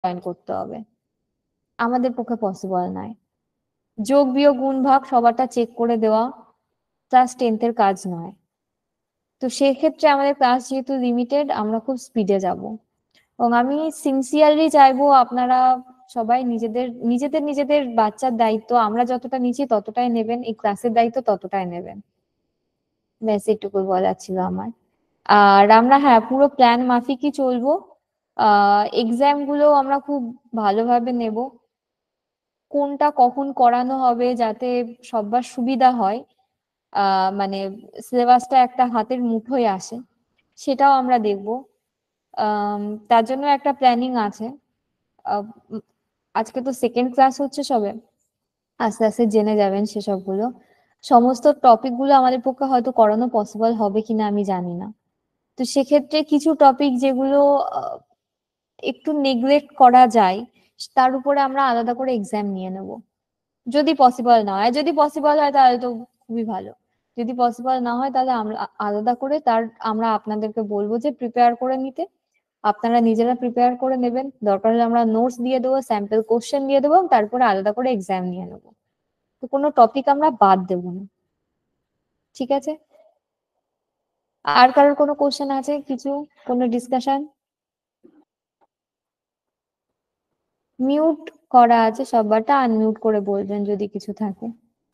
Join করতে হবে, আমাদের পক্ষে পসিবল নয়। যোগ বিয়োগ গুণ ভাগ সবারটা চেক করে দেওয়া ক্লাস 10th কাজ নয়। তো সেক্ষেত্রে আমাদের ক্লাস যেহেতু লিমিটেড, আমরা খুব স্পিডে যাব। এবং আমি সিনসিয়ারলি চাইবো আপনারা সবাই নিজেদের নিজেদের নিজেদের বাচ্চার দায়িত্ব আমরা যতটা নিচ্ছি ততটাই নেবেন, এই ক্লাসের দায়িত্ব ততটাই নেবেন। ব্যাস এটুকু বলার ছিল আমার। আর আমরা হ্যাঁ পুরো প্ল্যান মাফিকই চলবো। এক্সাম গুলো আমরা খুব ভালোভাবে নেব, কোনটা কখন করানো হবে যাতে সবার সুবিধা হয়, মানে সিলেবাসটা একটা হাতের মুঠোয় আসে, সেটাও আমরা দেখব। তার জন্য একটা প্ল্যানিং আছে। আহ, উম, আজকে তো সেকেন্ড ক্লাস হচ্ছে সবে, আস্তে আস্তে জেনে যাবেন সেসবগুলো। সমস্ত টপিক গুলো আমাদের পক্ষে হয়তো করানো পসিবল হবে কিনা আমি জানি না। তো সেক্ষেত্রে কিছু টপিক যেগুলো আহ, একটু নেগলেক্ট করা যায়, তার উপরে আমরা আলাদা করে এক্সাম নিয়ে নেব। যদি পসিবল না হয়, যদি পসিবল হয় তাহলে তো খুবই ভালো। যদি পসিবল না হয় তাহলে আমরা আলাদা করে আমরা আপনাদেরকে বলবো যে প্রিপেয়ার করে নিতে। আপনারা নিজেরা প্রিপেয়ার করে নেবেন, দরকার হলে আমরা নোটস দিয়ে দেবো, স্যাম্পল কোশ্চেন দিয়ে দেবো, তারপরে আলাদা করে এক্সাম নিয়ে নেবো। তো কোনো টপিক আমরা বাদ দেবো না, ঠিক আছে? আর কারোর কোনো কোশ্চেন আছে, কিছু, কোনো ডিসকাশন? মিউট করা আছে সবারটা, আনমিউট করে বলবেন যদি কিছু থাকে।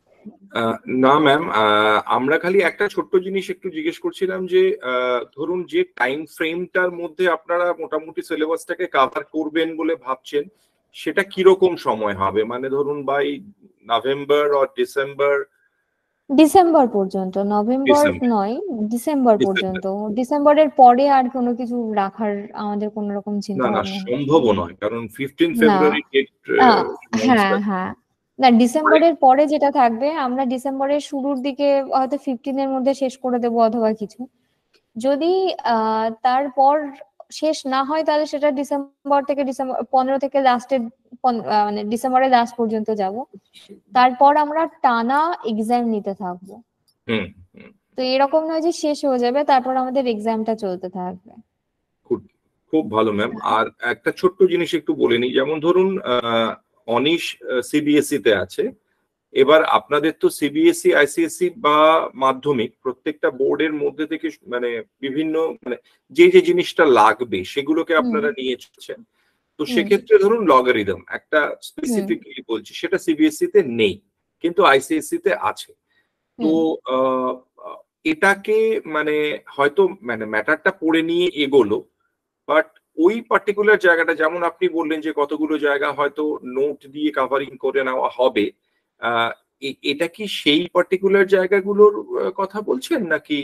না ম্যাম, আমরা খালি একটা ছোট্ট জিনিস একটু জিজ্ঞেস করছিলাম যে ধরুন যে টাইম ফ্রেমটার মধ্যে আপনারা মোটামুটি সিলেবাসটাকে কভার করবেন বলে ভাবছেন, সেটা কিরকম সময় হবে? মানে ধরুন বাই নভেম্বর আর ডিসেম্বর? ডিসেম্বর পর্যন্ত, নভেম্বর ডিসেম্বর নয়, ডিসেম্বর ডিসেম্বর পর্যন্ত। ডিসেম্বরের পরে আর কোনো কিছু রাখার আমাদের কোনো রকম চিন্তা না না, ভাবনা নেই। সম্ভবও নয়, কারণ 15 না, ফেব্রুয়ারি ডেট আহ, লঞ্চ। হ্যাঁ হ্যাঁ, না ডিসেম্বরের পরে যেটা থাকবে আমরা ডিসেম্বরের শুরুর দিকে হয়তো 15-এর মধ্যে শেষ করে দেবো অথবা কিছু। যদি তারপর শেষ না হয় তাহলে সেটা ডিসেম্বর থেকে ডিসেম্বর 15 থেকে লাস্টের, মানে ডিসেম্বরের লাস্ট পর্যন্ত যাব। তারপর আমরা টানা এক্সাম নিতে থাকবো। হুম হুম। তো এরকম নয় যে শেষ হয়ে যাবে তারপর আমাদের এক্সামটা চলতে থাকবে। খুব খুব ভালো ম্যাম। আর একটা ছোট্ট জিনিস একটু বলে নিই, যেমন ধরুন অনিশ সিবিএসই তে আছে, এবার আপনাদের তো সিবিএসই আইসিএসসি বা মাধ্যমিক প্রত্যেকটা বোর্ডের মধ্যে থেকে মানে বিভিন্ন মানে যে যে জিনিসটা লাগবে সেগুলোকে হুম আপনারা নিয়ে চলছেন। তো হুম সেক্ষেত্রে ধরুন লগারিদম একটা হুম স্পেসিফিকলি বলছি, সেটা সিবিএসই তে নেই কিন্তু আইসিএসসি তে আছে। তো হুম আহ, আহ, এটাকে মানে হয়তো মানে ম্যাটারটা পড়ে নিয়ে এগোলো, বাট ওই পার্টিকুলার জায়গাটা যেমন আপনি বললেন যে কতগুলো জায়গা হয়তো নোট দিয়ে কাভারিং করে নেওয়া হবে, আহ, এটা কি সেই পার্টিকুলার জায়গাগুলোর কথা বলছেন নাকি?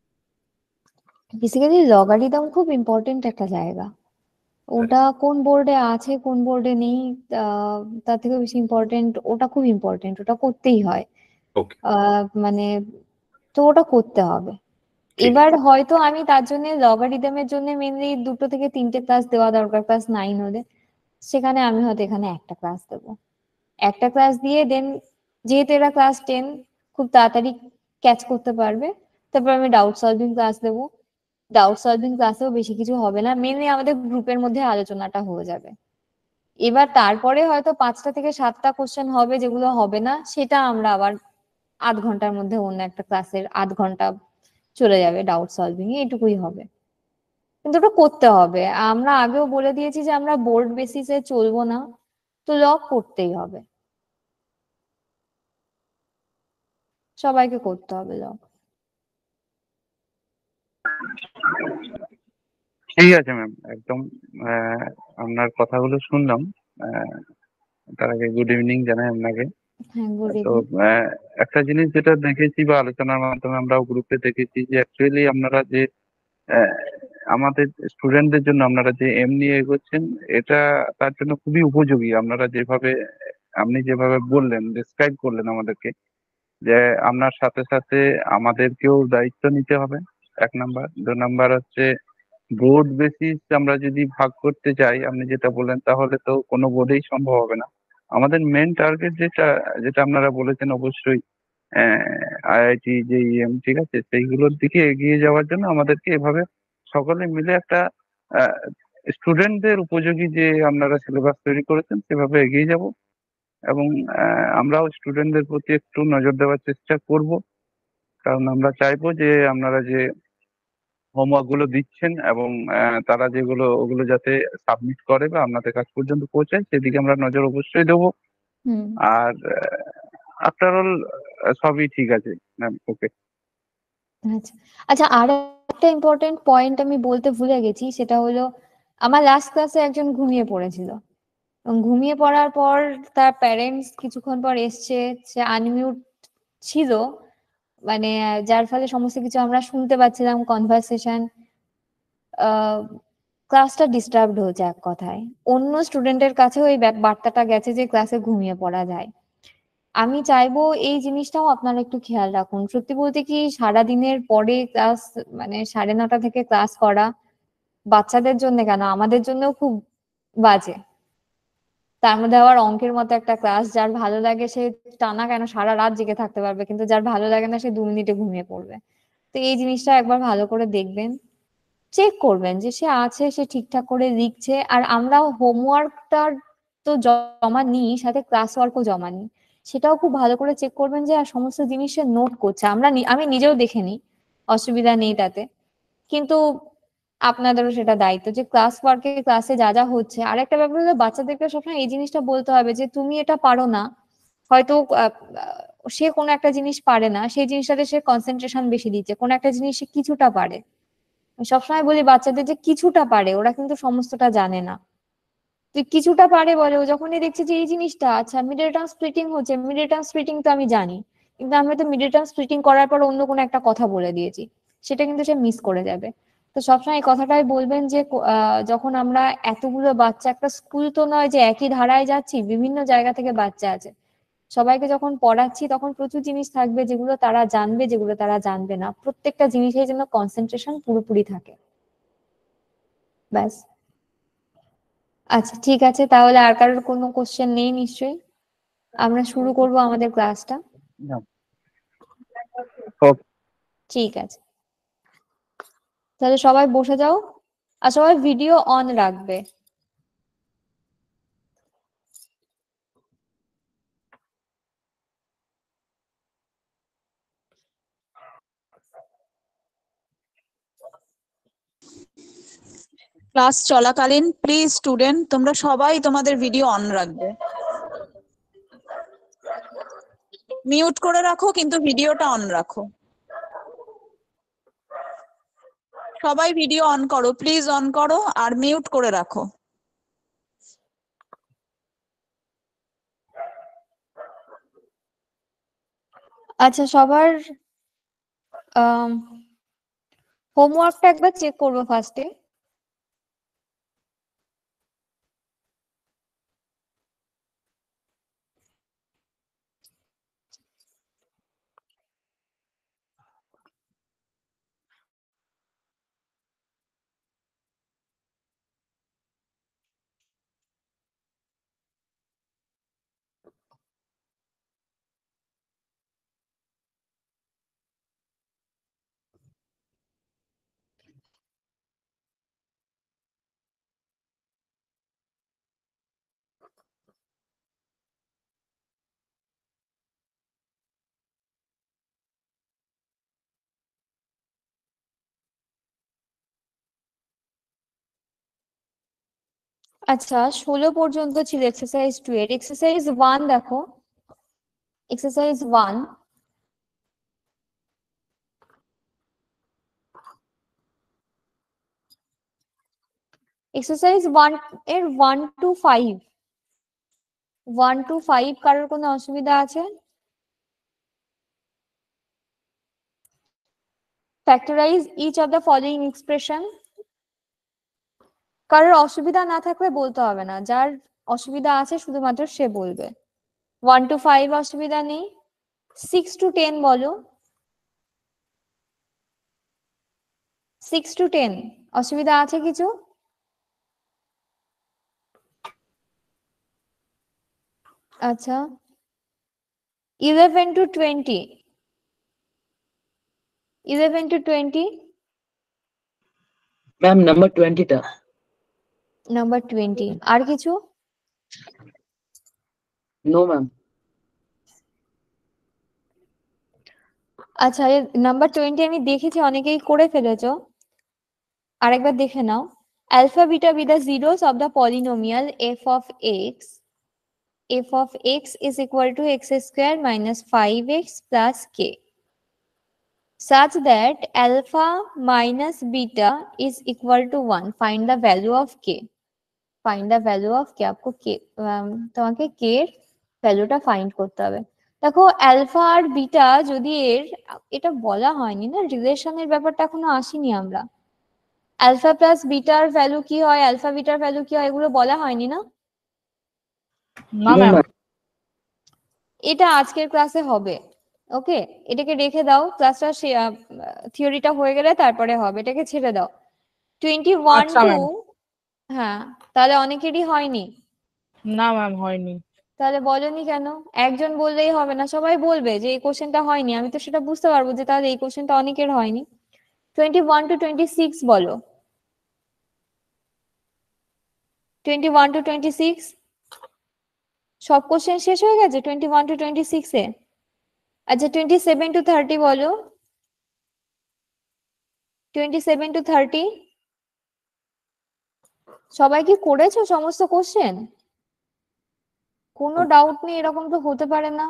বেসিক্যালি লগারিদম খুব ইম্পর্টেন্ট একটা জায়গা। ওটা কোন বোর্ডে আছে কোন বোর্ডে নেই, আহ, তার থেকে বেশি ইম্পর্টেন্ট, ওটা খুব ইম্পর্টেন্ট, ওটা করতেই হয়। ওকে, মানে তো ওটা করতে হবে। ঠিক এবার আছে। হয়তো আমি তার জন্য লগারিদমের জন্য মেনলি 2 থেকে 3টে ক্লাস দেওয়া দরকার, ক্লাস 9 হলে। সেখানে আমি হয়তো এখানে একটা ক্লাস দেবো, একটা ক্লাস দিয়ে দেন, যেহেতু এরা ক্লাস 10 খুব তাড়াতাড়ি ক্যাচ করতে পারবে, তারপর আমি ডাউট সলভিং ক্লাস দেবো। ডাউট সলভিং ক্লাসেও বেশি কিছু হবে না, মেনলি আমাদের গ্রুপের মধ্যে আলোচনাটা হয়ে যাবে। এবার তারপরে হয়তো 5টা থেকে 7টা কোশ্চেন হবে, যেগুলো হবে না সেটা আমরা আবার আধ ঘন্টার মধ্যে অন্য একটা ক্লাসের আধ ঘন্টা চলে যাবে ডাউট সলভিং এ, এটুকুই হবে। কিন্তু ওটা করতে হবে, আমরা আগেও বলে দিয়েছি যে আমরা বোর্ড বেসিসে চলবো না, তো লগ করতেই হবে, সবাইকে করতে হবে লগ। ঠিক আছে ম্যাম, একদম। আহ, আপনার কথাগুলো শুনলাম। আহ, তার আগে গুড ইভিনিং জানাই আপনাকে। হ্যাঁ, গুড তো ইভিনিং। আহ, একটা জিনিস যেটা দেখেছি বা আলোচনার মাধ্যমে আমরাও গ্রুপে দেখেছি যে অ্যাকচুয়ালি আপনারা যে আহ, আমাদের স্টুডেন্টদের জন্য আপনারা যে এম নিয়ে এগোচ্ছেন, এটা তার জন্য খুবই উপযোগী। আপনারা যেভাবে আপনি যেভাবে বললেন, ডিসক্রাইব করলেন আমাদেরকে, যে আপনার সাথে সাথে আমাদেরকেও দায়িত্ব নিতে হবে, 1 নাম্বার। 2 নাম্বার হচ্ছে বোর্ড বেসিস আমরা যদি ভাগ করতে চাই, আপনি যেটা বললেন, তাহলে তো কোনো বোর্ডেই সম্ভব হবে না। আমাদের মেন টার্গেট যেটা যেটা আপনারা বলেছেন, অবশ্যই আইআইটি যে ঠিক আছে, সেইগুলোর দিকে এগিয়ে যাওয়ার জন্য আমাদেরকে এভাবে সকলে মিলে একটা স্টুডেন্টদের উপযোগী যে আপনারা সিলেবাস তৈরি করেছেন সেভাবে এগিয়ে যাব, এবং আমরাও স্টুডেন্টদের প্রতি একটু নজর দেওয়ার চেষ্টা করব, কারণ আমরা চাইবো যে আপনারা যে হোমওয়ার্ক গুলো দিচ্ছেন এবং তারা যেগুলো ওগুলো যাতে সাবমিট করে বা আপনাদের কাছ পর্যন্ত পৌঁছায় সেদিকে আমরা নজর অবশ্যই দেবো। হুম। আর আফটার অল সবই ঠিক আছে ম্যাম। ওকে। আচ্ছা আচ্ছা, আর একটা ইম্পর্টেন্ট পয়েন্ট আমি বলতে ভুলে গেছি, সেটা হলো আমার লাস্ট ক্লাসে একজন ঘুমিয়ে পড়েছিল, এবং ঘুমিয়ে পড়ার পর তার প্যারেন্টস কিছুক্ষণ পর এসছে, সে আনমিউট ছিল, মানে যার ফলে সমস্ত কিছু আমরা শুনতে পাচ্ছিলাম, কনভারসেশন। ক্লাসটা ডিস্টার্বড হয়েছে এক কথায়। অন্য স্টুডেন্টের কাছেও এই বার্তাটা গেছে যে ক্লাসে ঘুমিয়ে পড়া যায়। আমি চাইবো এই জিনিসটাও আপনারা একটু খেয়াল রাখুন। সত্যি বলতে কি, সারাদিনের পরে ক্লাস, মানে 9:30 থেকে ক্লাস করা বাচ্চাদের জন্য কেন, আমাদের জন্যও খুব বাজে। তার মধ্যে আবার অঙ্কের মতো একটা ক্লাস, যার ভালো লাগে সে টানা কেন সারা রাত জেগে থাকতে পারবে, কিন্তু যার ভালো লাগে না সে 2 মিনিটে ঘুমিয়ে পড়বে। তো এই জিনিসটা একবার ভালো করে দেখবেন, চেক করবেন যে সে আছে, সে ঠিকঠাক করে লিখছে। আর আমরাও হোমওয়ার্কটার তো জমা নিই, সাথে ক্লাস ওয়ার্কও জমা নিই, সেটাও খুব ভালো করে চেক করবেন যে সমস্ত জিনিস সে নোট করছে। আমি নিজেও দেখে নিই, অসুবিধা নেই তাতে। কিন্তু আপনাদেরও সেটা দায়িত্ব যে ক্লাস ওয়ার্কে ক্লাসে যা যা হচ্ছে। আর একটা ব্যাপার হলো, বাচ্চাদেরকে সবসময় এই জিনিসটা বলতে হবে যে তুমি এটা পারো না, হয়তো সে কোনো একটা জিনিস পারে না, সেই জিনিসটাতে সে কনসেন্ট্রেশন বেশি দিচ্ছে, কোনো একটা জিনিস সে কিছুটা পারে। আমি সবসময় বলি বাচ্চাদের যে কিছুটা পারে, ওরা কিন্তু সমস্তটা জানে না। তুই কিছুটা পারে বলে, ও যখনই দেখছে যে এই জিনিসটা, আচ্ছা মিডল টার্ম স্প্লিটিং হচ্ছে, মিডল টার্ম স্প্লিটিং তো আমি জানি, কিন্তু আমি তো মিডল টার্ম স্প্লিটিং করার পর অন্য কোনো একটা কথা বলে দিয়েছি, সেটা কিন্তু সে মিস করে যাবে। তো সবসময় এই কথাটাই বলবেন যে যখন আমরা এতগুলো বাচ্চা, একটা স্কুল তো নয় যে একই ধারায় যাচ্ছি, বিভিন্ন জায়গা থেকে বাচ্চা আছে, সবাইকে যখন পড়াচ্ছি তখন প্রচুর জিনিস থাকবে যেগুলো তারা জানবে, যেগুলো তারা জানবে না। প্রত্যেকটা জিনিসের জন্য কনসেন্ট্রেশন পুরোপুরি থাকে, ব্যাস। আচ্ছা ঠিক আছে, তাহলে আর কারোর কোনো কোশ্চেন নেই নিশ্চয়ই? আমরা শুরু করব আমাদের ক্লাসটা। ওকে। ঠিক আছে, তাহলে সবাই বসে যাও, আর সবাই ভিডিও অন রাখবে। ক্লাস চলাকালীন প্লিজ স্টুডেন্ট তোমরা সবাই তোমাদের ভিডিও অন রাখবে, মিউট করে রাখো কিন্তু ভিডিওটা অন রাখো। সবাই ভিডিও অন করো, প্লিজ অন করো আর মিউট করে রাখো। আচ্ছা, সবার হোমওয়ার্কটা একবার চেক করবো ফার্স্টে। আচ্ছা, 16 পর্যন্ত ছিল এক্সারসাইজ 2 এর। এক্সারসাইজ 1 দেখো, এক্সারসাইজ 1, এক্সারসাইজ 1 এর 1 to 5, 1 to 5 কারোর কোনো অসুবিধা আছে? Factorise each of the following expression. কারোর অসুবিধা না থাকলে বলতে হবে না, যার অসুবিধা আছে শুধুমাত্র সে বলবে। 1 to 5 অসুবিধা নেই। 6 to 10 বলো। 6 to 10 অসুবিধা আছে কিছু? আচ্ছা, 11 to 20, 11 to 20, ম্যাম নাম্বার 20টা। নাম্বার 20 আর কিছু? No ma'am. আচ্ছা নাম্বার 20 আমি দেখেছি অনেকেই করে ফেলেছো, আরেকবার দেখে নাও। alpha beta be the zeros of the polynomial f of x is equal to x square minus 5x plus k such that alpha minus beta is equal to 1. Find the value of k. Find the value of k. आपको k তোমাকে k এর ভ্যালুটা find করতে হবে। দেখো alpha আর beta যদি এটা বলা হয়নি না, রিলেশনের ব্যাপারটা এখনো আসেনি আমরা। অ্যালফা প্লাস বিটার ভ্যালু কি হয়, অ্যালফা বিটার ভ্যালু কি হয়, এগুলো বলা হয়নি না। না ম্যাম। এটা আজকের ক্লাসে হবে। ওকে, এটাকে রেখে দাও, ক্লাসটা থিওরিটা হয়ে গেলে তারপরে হবে, এটাকে ছেড়ে দাও। 21 আচ্ছা টু, ম্যাম। হ্যাঁ তাহলে অনেকেরই হয়নি। না ম্যাম হয়নি। তাহলে বলনি কেন? একজন বললেই হবে না, সবাই বলবে যে এই কোশ্চেনটা হয়নি, আমি তো সেটা বুঝতে পারবো যে তাহলে এই কোশ্চেনটা অনেকের হয়নি। 21 টু 26 বলো। 21 টু 26 সব কোশ্চেন শেষ হয়ে গেছে 21 টু 26 এ? আচ্ছা 27 টু 30 বলো। 27 টু 30 সবাই কি করেছো সমস্ত কোশ্চেন? কোনো ডাউট নেই, এরকম তো হতে পারে না।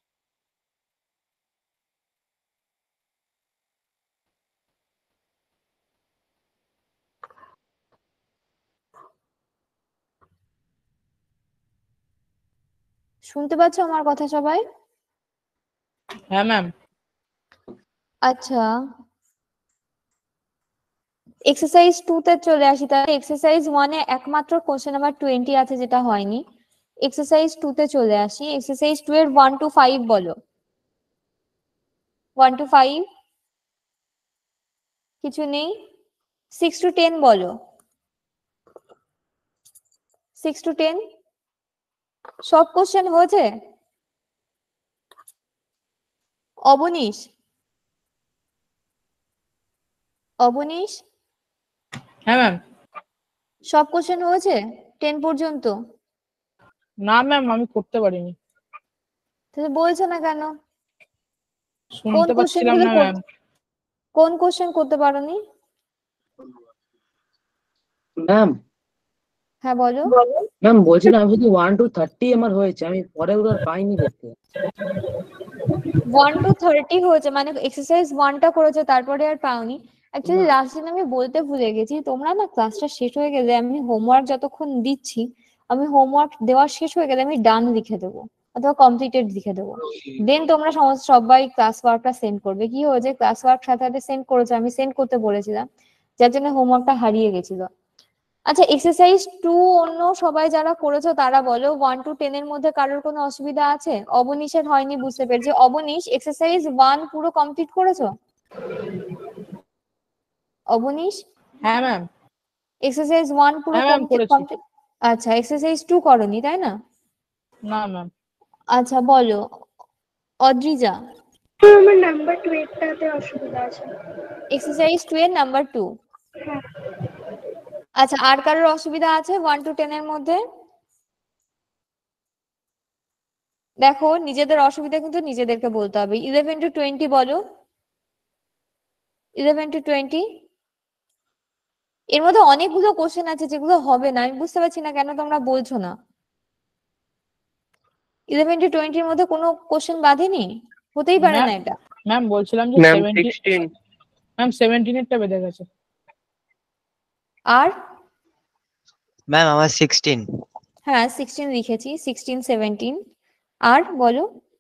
শুনতে পাচ্ছ আমার কথা সবাই? হ্যাঁ ম্যাম। আচ্ছা এক্সারসাইজ 2 তে চলে আসি। তাহলে এক্সারসাইজ 1 এ একমাত্র কোশ্চেন নাম্বার 20 আছে যেটা হয়নি। এক্সারসাইজ 2 তে চলে আসি। এক্সারসাইজ 2 এর 1 টু 5 বলো। 1 টু 5 কিছু নেই। 6 টু 10 বলো। 6 টু 10 সব কোশ্চেন হয়েছে? অবনীশ, অবনীশ হ্যাঁ ম্যাম। সব কোশ্চেন হয়েছে 10 পর্যন্ত? না ম্যাম আমি করতে পারিনি। তাহলে বলছো না কেন? শুনতে পাচ্ছিলাম না ম্যাম। কোন কোশ্চেন করতে পারোনি? ম্যাম হ্যাঁ বলো। ম্যাম বলছিলাম আমি শুধু 1 টু 30 আমার হয়েছে, আমি পরে ওগুলো আর পাইনি দেখতে। 1 টু 30 হয়েছে মানে এক্সারসাইজ 1 টা করেছো তারপরে আর পাওনি। অ্যাকচুয়ালি না। লাস্ট দিন আমি বলতে ভুলে গেছি, তোমরা না ক্লাসটা শেষ হয়ে গেলে আমি হোমওয়ার্ক যতক্ষণ দিচ্ছি, আমি হোমওয়ার্ক দেওয়া শেষ হয়ে গেলে আমি ডান লিখে দেবো অথবা কমপ্লিটেড লিখে দেবো। দেন তোমরা সবাই ক্লাস ওয়ার্কটা সেন্ড করবে। কি হয়েছে, ক্লাস ওয়ার্ক সাথে সাথে সেন্ড করেছো, আমি সেন্ড করতে বলেছিলাম, যার জন্য হোমওয়ার্কটা হারিয়ে গেছিল। আচ্ছা এক্সারসাইজ 2 অন্য সবাই যারা করেছো তারা বলো 1 টু 10 এর মধ্যে কারোর কোনো অসুবিধা আছে? অবনীশের হয়নি বুঝতে পেরেছি। অবনীশ এক্সারসাইজ 1 পুরো কমপ্লিট করেছো? অবনীশ হ্যাঁ ম্যাম। এক্সারসাইজ 1 পুরো হ্যাঁ ম্যাম করেছি। কমপ্লিট? আচ্ছা এক্সারসাইজ 2 করনি তাই না? না ম্যাম। আচ্ছা বলো অদ্রিজা। আমার নাম্বার 2 টাতে অসুবিধা আছে। এক্সারসাইজ 2 এর নাম্বার 2। হ্যাঁ। আচ্ছা আর কারোর অসুবিধা আছে 1 টু 10 এর মধ্যে? দেখো নিজেদের অসুবিধা কিন্তু নিজেদেরকে বলতে হবে। 11 টু 20 বলো। 11 টু 20 এর মধ্যে অনেকগুলো কোশ্চেন আছে যেগুলো হবে না, আমি বুঝতে পারছি না কেন তোমরা বলছো না। 11 টু 20 এর মধ্যে কোনো কোশ্চেন বাঁধেনি? হতেই পারে না এটা। ম্যাম বলছিলাম যে ম্যাম 17 16। ম্যাম 17 এরটা বেঁধে গেছে। আর ম্যাম আমার 16। হ্যাঁ 16 লিখেছি, 16 17 আর বলো।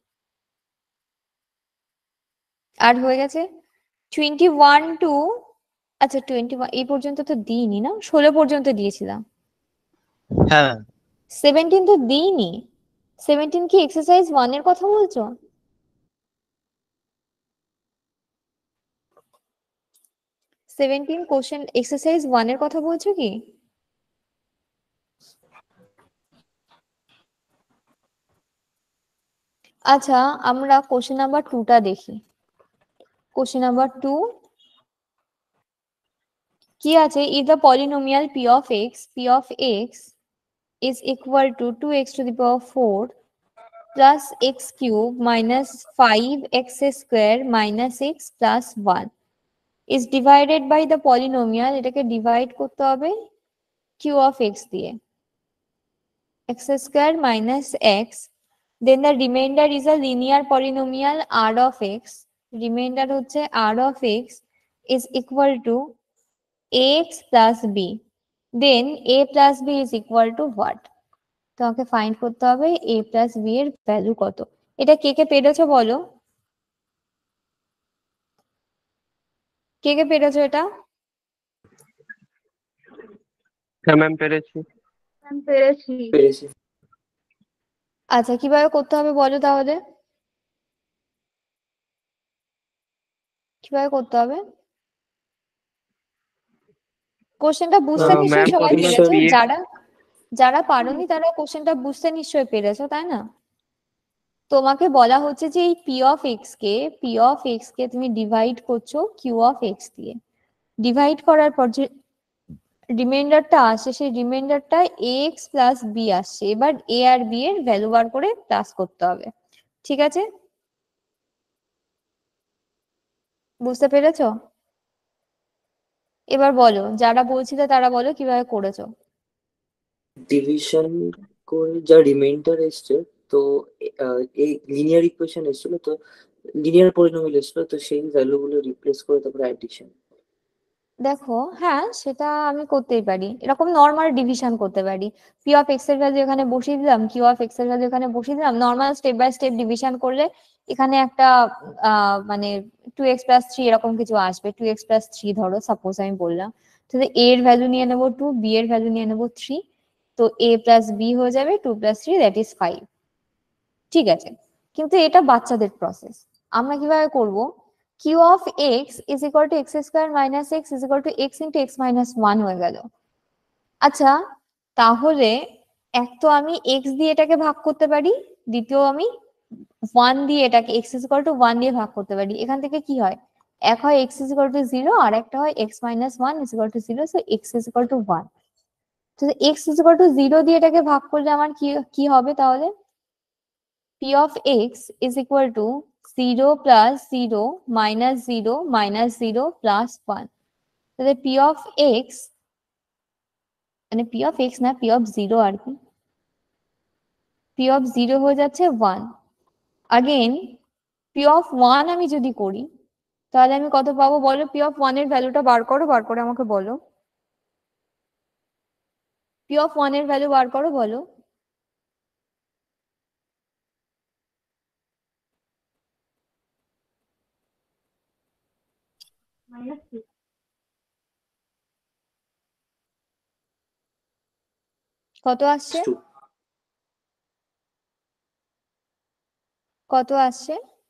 আর হয়ে গেছে 21 টু, আচ্ছা 21 এই পর্যন্ত তো দিইনি না, 16 পর্যন্ত দিয়েছিলাম। হ্যাঁ ম্যাম। 17 তো দিইনি। 17 কি এক্সারসাইজ 1 এর কথা বলছো? 17 কোশ্চেন এক্সারসাইজ 1 এর কথা বলছো কি? আচ্ছা আমরা কোশ্চেন নাম্বার 2 টা দেখি। কোশ্চেন নাম্বার 2 কি আছে, if the polynomial p of x is equal to 2x to the power 4 plus x cube minus 5x square minus x plus 1 is divided by the polynomial, এটাকে divide করতে হবে q of x দিয়ে, x square minus x, then the remainder is a linear polynomial r of x, remainder হচ্ছে r of x is equal to ax plus b, then a plus b is equal to what? তোমাকে find করতে হবে a plus b এর value কত। এটা কে কে পেরেছো বলো, কে কে পেরেছো এটা? হ্যাঁ ম্যাম পেরেছি। পেরেছি। আচ্ছা কিভাবে করতে হবে বলো তাহলে, কিভাবে করতে হবে? কোশ্চেনটা বুঝতে নিশ্চয়ই ম্যাম সবাই প্রথমে পেরেছো, px যারা যারা পারোনি তারা কোশ্চেনটা বুঝতে নিশ্চয়ই পেরেছো, তাই না? তোমাকে বলা হচ্ছে যে এই পি অফ এক্স কে তুমি ডিভাইড করছো কিউ অফ এক্স দিয়ে, ডিভাইড করার পর যে রিমাইন্ডারটা আসে সেই রিমাইন্ডারটা এক্স প্লাস বি আসছে, এবার এ আর বি এর ভ্যালু বার করে প্লাস করতে হবে, ঠিক আছে? বুঝতে পেরেছো? এবার বলো, যারা বলছিলে তারা বলো কিভাবে করেছো। ডিভিশন করে যা রিমাইন্ডার এসছে, তো এই লিনিয়ার ইকুয়েশন এসেছিল, তো লিনিয়ার পলিনোমিয়াল এসেছিল, তো সেই ভ্যালুগুলো রিপ্লেস করে তারপরে অ্যাডিশন। দেখো হ্যাঁ সেটা আমি করতেই পারি, এরকম নর্মাল ডিভিশন করতে পারি, পি অফ এক্স এর ভ্যালু এখানে বসিয়ে দিলাম, কিউ অফ এক্স এর ভ্যালু এখানে বসিয়ে দিলাম, normal step by step division করলে এখানে একটা মানে 2x plus 3 এরকম কিছু আসবে, 2x plus 3 ধরো সাপোজ আমি বললাম, তো a এর ভ্যালু নিয়ে নেবো 2, b এর ভ্যালু নিয়ে নেবো 3, তো a plus b হয়ে যাবে 2 plus 3 that is 5, ঠিক আছে? কিন্তু এটা বাচ্চাদের প্রসেস, আমরা কিভাবে করব, q of x is equal to x square minus x is equal to x into x minus 1 হয়ে গেল। আচ্ছা তাহলে এক তো আমি x দিয়ে এটাকে ভাগ করতে পারি, দ্বিতীয় আমি 1 দিয়ে এটাকে x is equal to 1 দিয়ে ভাগ করতে পারি, এখান থেকে কি হয়, এক হয় x is equal to 0 আর একটা হয় x minus 1 is equal to 0, so x is equal to 1, তো x is equal to 0 দিয়ে এটাকে ভাগ করলে আমার কি কি হবে তাহলে, p of x is equal to 0 plus 0 minus 0 minus 0 plus 1, তাহলে p of x মানে p of x না p of 0 আর কি, p of 0 হয়ে যাচ্ছে 1, again p of 1 আমি যদি করি তাহলে আমি কত পাবো বলো, p of 1 এর ভ্যালুটা বার করো, বার করে আমাকে বলো, p of 1 এর ভ্যালু বার করো বলো। কত আসছে, কত আসছে?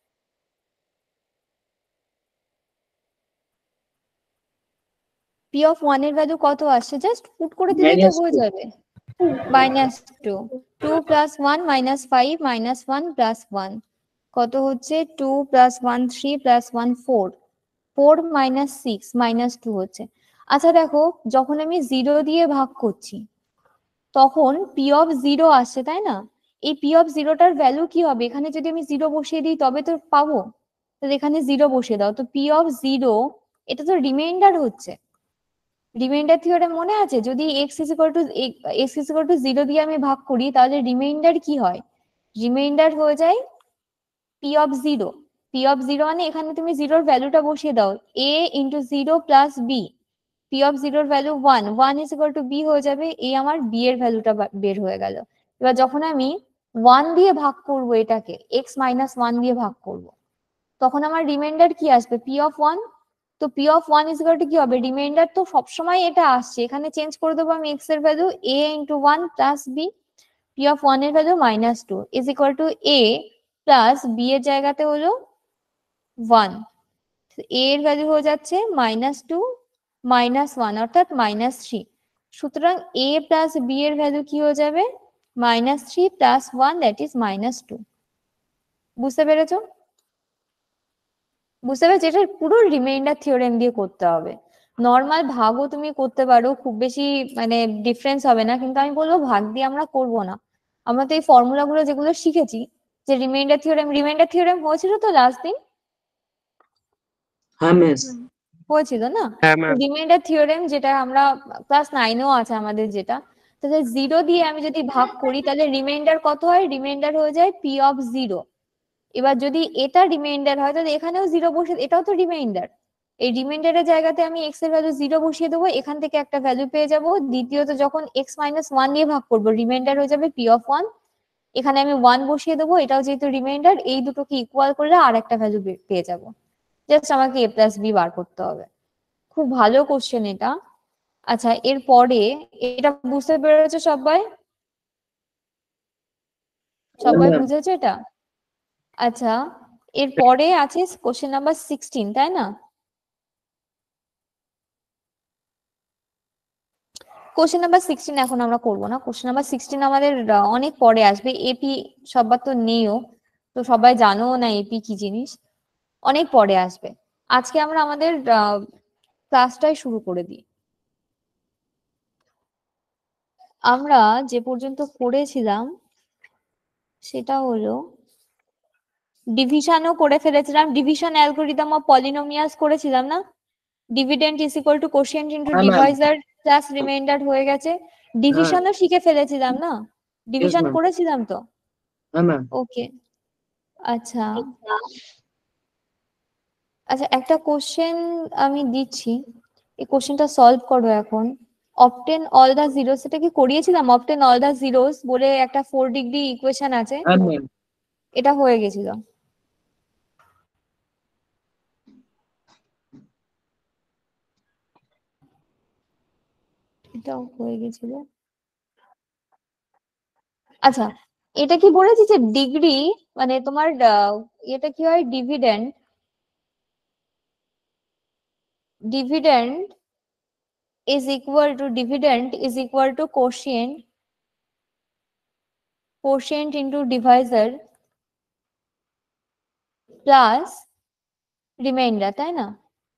p of 1 এর ভ্যালু কত আসছে, জাস্ট পুট করে দিলেই তো হয়ে যাবে, -2, 2 plus 1 minus 5 minus 1 plus 1, কত হচ্ছে 2 plus 1 3 plus 1 4, 4 minus 6 minus 2 হচ্ছে। আচ্ছা দেখো যখন আমি 0 দিয়ে ভাগ করছি তখন p of 0 আসছে তাই না, এই p of 0টার ভ্যালু কি হবে, এখানে যদি আমি 0 বসিয়ে দিই তবে তো পাবো, তাহলে এখানে 0 বসিয়ে দাও, তো p of 0 এটা তো রিমাইন্ডার হচ্ছে, রিমাইন্ডার থিওরেম মনে আছে, যদি x is equal to 0 দিয়ে আমি ভাগ করি তাহলে রিমাইন্ডার কি হয়, রিমাইন্ডার হয়ে যায় p of 0, p of 0 মানে এখানে তুমি 0 এর ভ্যালুটা বসিয়ে দাও, a into 0 plus b, p of 0 এর value 1, 1 is equal to b হয়ে যাবে, এই আমার b এর ভ্যালুটা বের হয়ে গেল। এবার যখন আমি 1 দিয়ে ভাগ করব এটাকে x minus 1 দিয়ে ভাগ করব তখন আমার রিমাইন্ডার কি আসবে, p of 1, তো p of 1 is equal to কি হবে, রিমাইন্ডার তো সবসময় এটা আসছে, এখানে চেঞ্জ করে দেবো আমি x এর value a into 1 plus b, p of 1 এর value -2 is equal to a plus b এর জায়গাতে হলো 1, a এর ভ্যালু হয়ে যাচ্ছে -2 -1 অর্থাৎ -3, সুতরাং a plus b এর ভ্যালু কি হয়ে যাবে, -3 plus 1 that is -2, বুঝতে পেরেছো? বুঝতে পেরেছি, এটা পুরো রিমাইন্ডার থিওরেম দিয়ে করতে হবে, নর্মাল ভাগও তুমি করতে পারো, খুব বেশি মানে ডিফারেন্স হবে না, কিন্তু আমি বলবো ভাগ দিয়ে আমরা করব না। আমরা তো এই ফর্মুলা গুলো যেগুলো শিখেছি, যে রিমাইন্ডার থিওরেম হয়েছিল তো লাস্ট দিন, হ্যাঁ মিস। হয়েছিল না? হ্যাঁ ম্যাম। রিমাইন্ডার থিওরেম যেটা আমরা ক্লাস 9-এও আছে আমাদের, যেটা তাহলে 0 দিয়ে আমি যদি ভাগ করি তাহলে রিমাইন্ডার কত হয়? রিমাইন্ডার হয়ে যায় পি অফ 0। এবার যদি এটা রিমাইন্ডার হয় তাহলে এখানেও 0 বসে, এটাও তো রিমাইন্ডার, এই রিমাইন্ডারের জায়গাতে আমি এক্স এর ভ্যালু 0 বসিয়ে দেবো, এখান থেকে একটা ভ্যালু পেয়ে যাব। দ্বিতীয়ত যখন x - 1 দিয়ে ভাগ করবো, রিমাইন্ডার হয়ে যাবে পি অফ 1, এখানে আমি 1 বসিয়ে দেবো, এটাও যেহেতু রিমাইন্ডার, এই দুটোকে ইকুয়াল করলে আর একটা ভ্যালু পেয়ে যাব। জাস্ট আমাকে a প্লাস বি বার করতে হবে। খুব ভালো কোশ্চেন এটা। আচ্ছা, এরপরে এটা বুঝতে পেরেছো সবাই? সবাই হ্যাঁ। বুঝেছো এটা? আচ্ছা, এরপরে আছে কোশ্চেন নাম্বার 16, তাই না? কোশ্চেন নাম্বার 16 এখন আমরা করব না। কোশ্চেন নাম্বার 16 আমাদের অনেক পরে আসবে। এপি সবার তো নেইও, তো সবাই জানো না এপি কি জিনিস, অনেক পরে আসবে। আজকে আমরা আমাদের ক্লাসটাই শুরু করে দিই। আমরা যে পর্যন্ত পড়েছিলাম সেটা হলো ডিভিশনও করে ফেলেছিলাম, ডিভিশন অ্যালগরিদম অফ পলিনোমিয়ালস করেছিলাম না? Dividend is equal to quotient into হ্যাঁ ম্যাম। ডিভাইজার প্লাস রিমাইন্ডার হয়ে গেছে। হ্যাঁ ডিভিশনও শিখে ফেলেছিলাম না? Division ma'am. করেছিলাম তো? হ্যাঁ ম্যাম। ওকে, আচ্ছা আচ্ছা, একটা কোশ্চেন আমি দিচ্ছি, এই কোশ্চেনটা সলভ করো এখন। অবটেন অল দা জিরোস, এটা কি করিয়েছিলাম? অবটেন অল দা জিরোস বলে একটা 4 ডিগ্রি ইকুয়েশন আছে, হ্যাঁ ম্যাম। এটা হয়ে গেছিল। এটাও হয়ে গেছিল। আচ্ছা, এটা কি বলেছি যে ডিগ্রি মানে তোমার এটা কি হয়? Dividend dividend dividend is equal to quotient into divisor plus remainder, তাই না?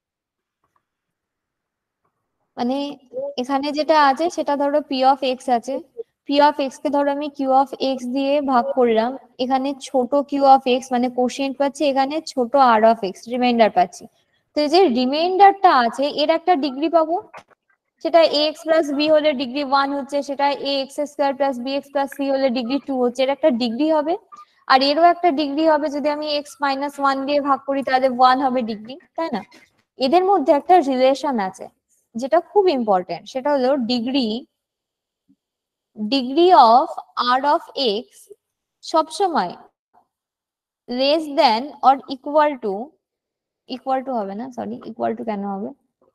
মানে এখানে যেটা আছে সেটা ধরো পি অফ এক্স আছে, পি অফ এক্স কে ধরো আমি কিউ অফ এক্স দিয়ে ভাগ করলাম, এখানে ছোট কিউ অফ এক্স মানে কোশিয়েন্ট পাচ্ছি, এখানে ছোট আর অফ এক্স রিমাইন্ডার পাচ্ছি। তো এই যে রিমাইন্ডারটা আছে এর একটা ডিগ্রি পাবো, সেটা এক্স প্লাস বি হলে ডিগ্রি 1 হচ্ছে, সেটা A x square plus B x plus C হলে ডিগ্রি 2 হচ্ছে, এর একটা ডিগ্রি হবে। আর এরও একটা ডিগ্রি হবে, যদি আমি এক্স - 1 দিয়ে ভাগ করি তাহলে 1 হবে ডিগ্রি, তাই না? এদের মধ্যে একটা রিলেশন আছে যেটা খুব ইম্পর্টেন্ট, সেটা হলো degree of R of X সবসময় less than or equal to হবে না, সরি ইকুয়াল টু কেন হবে,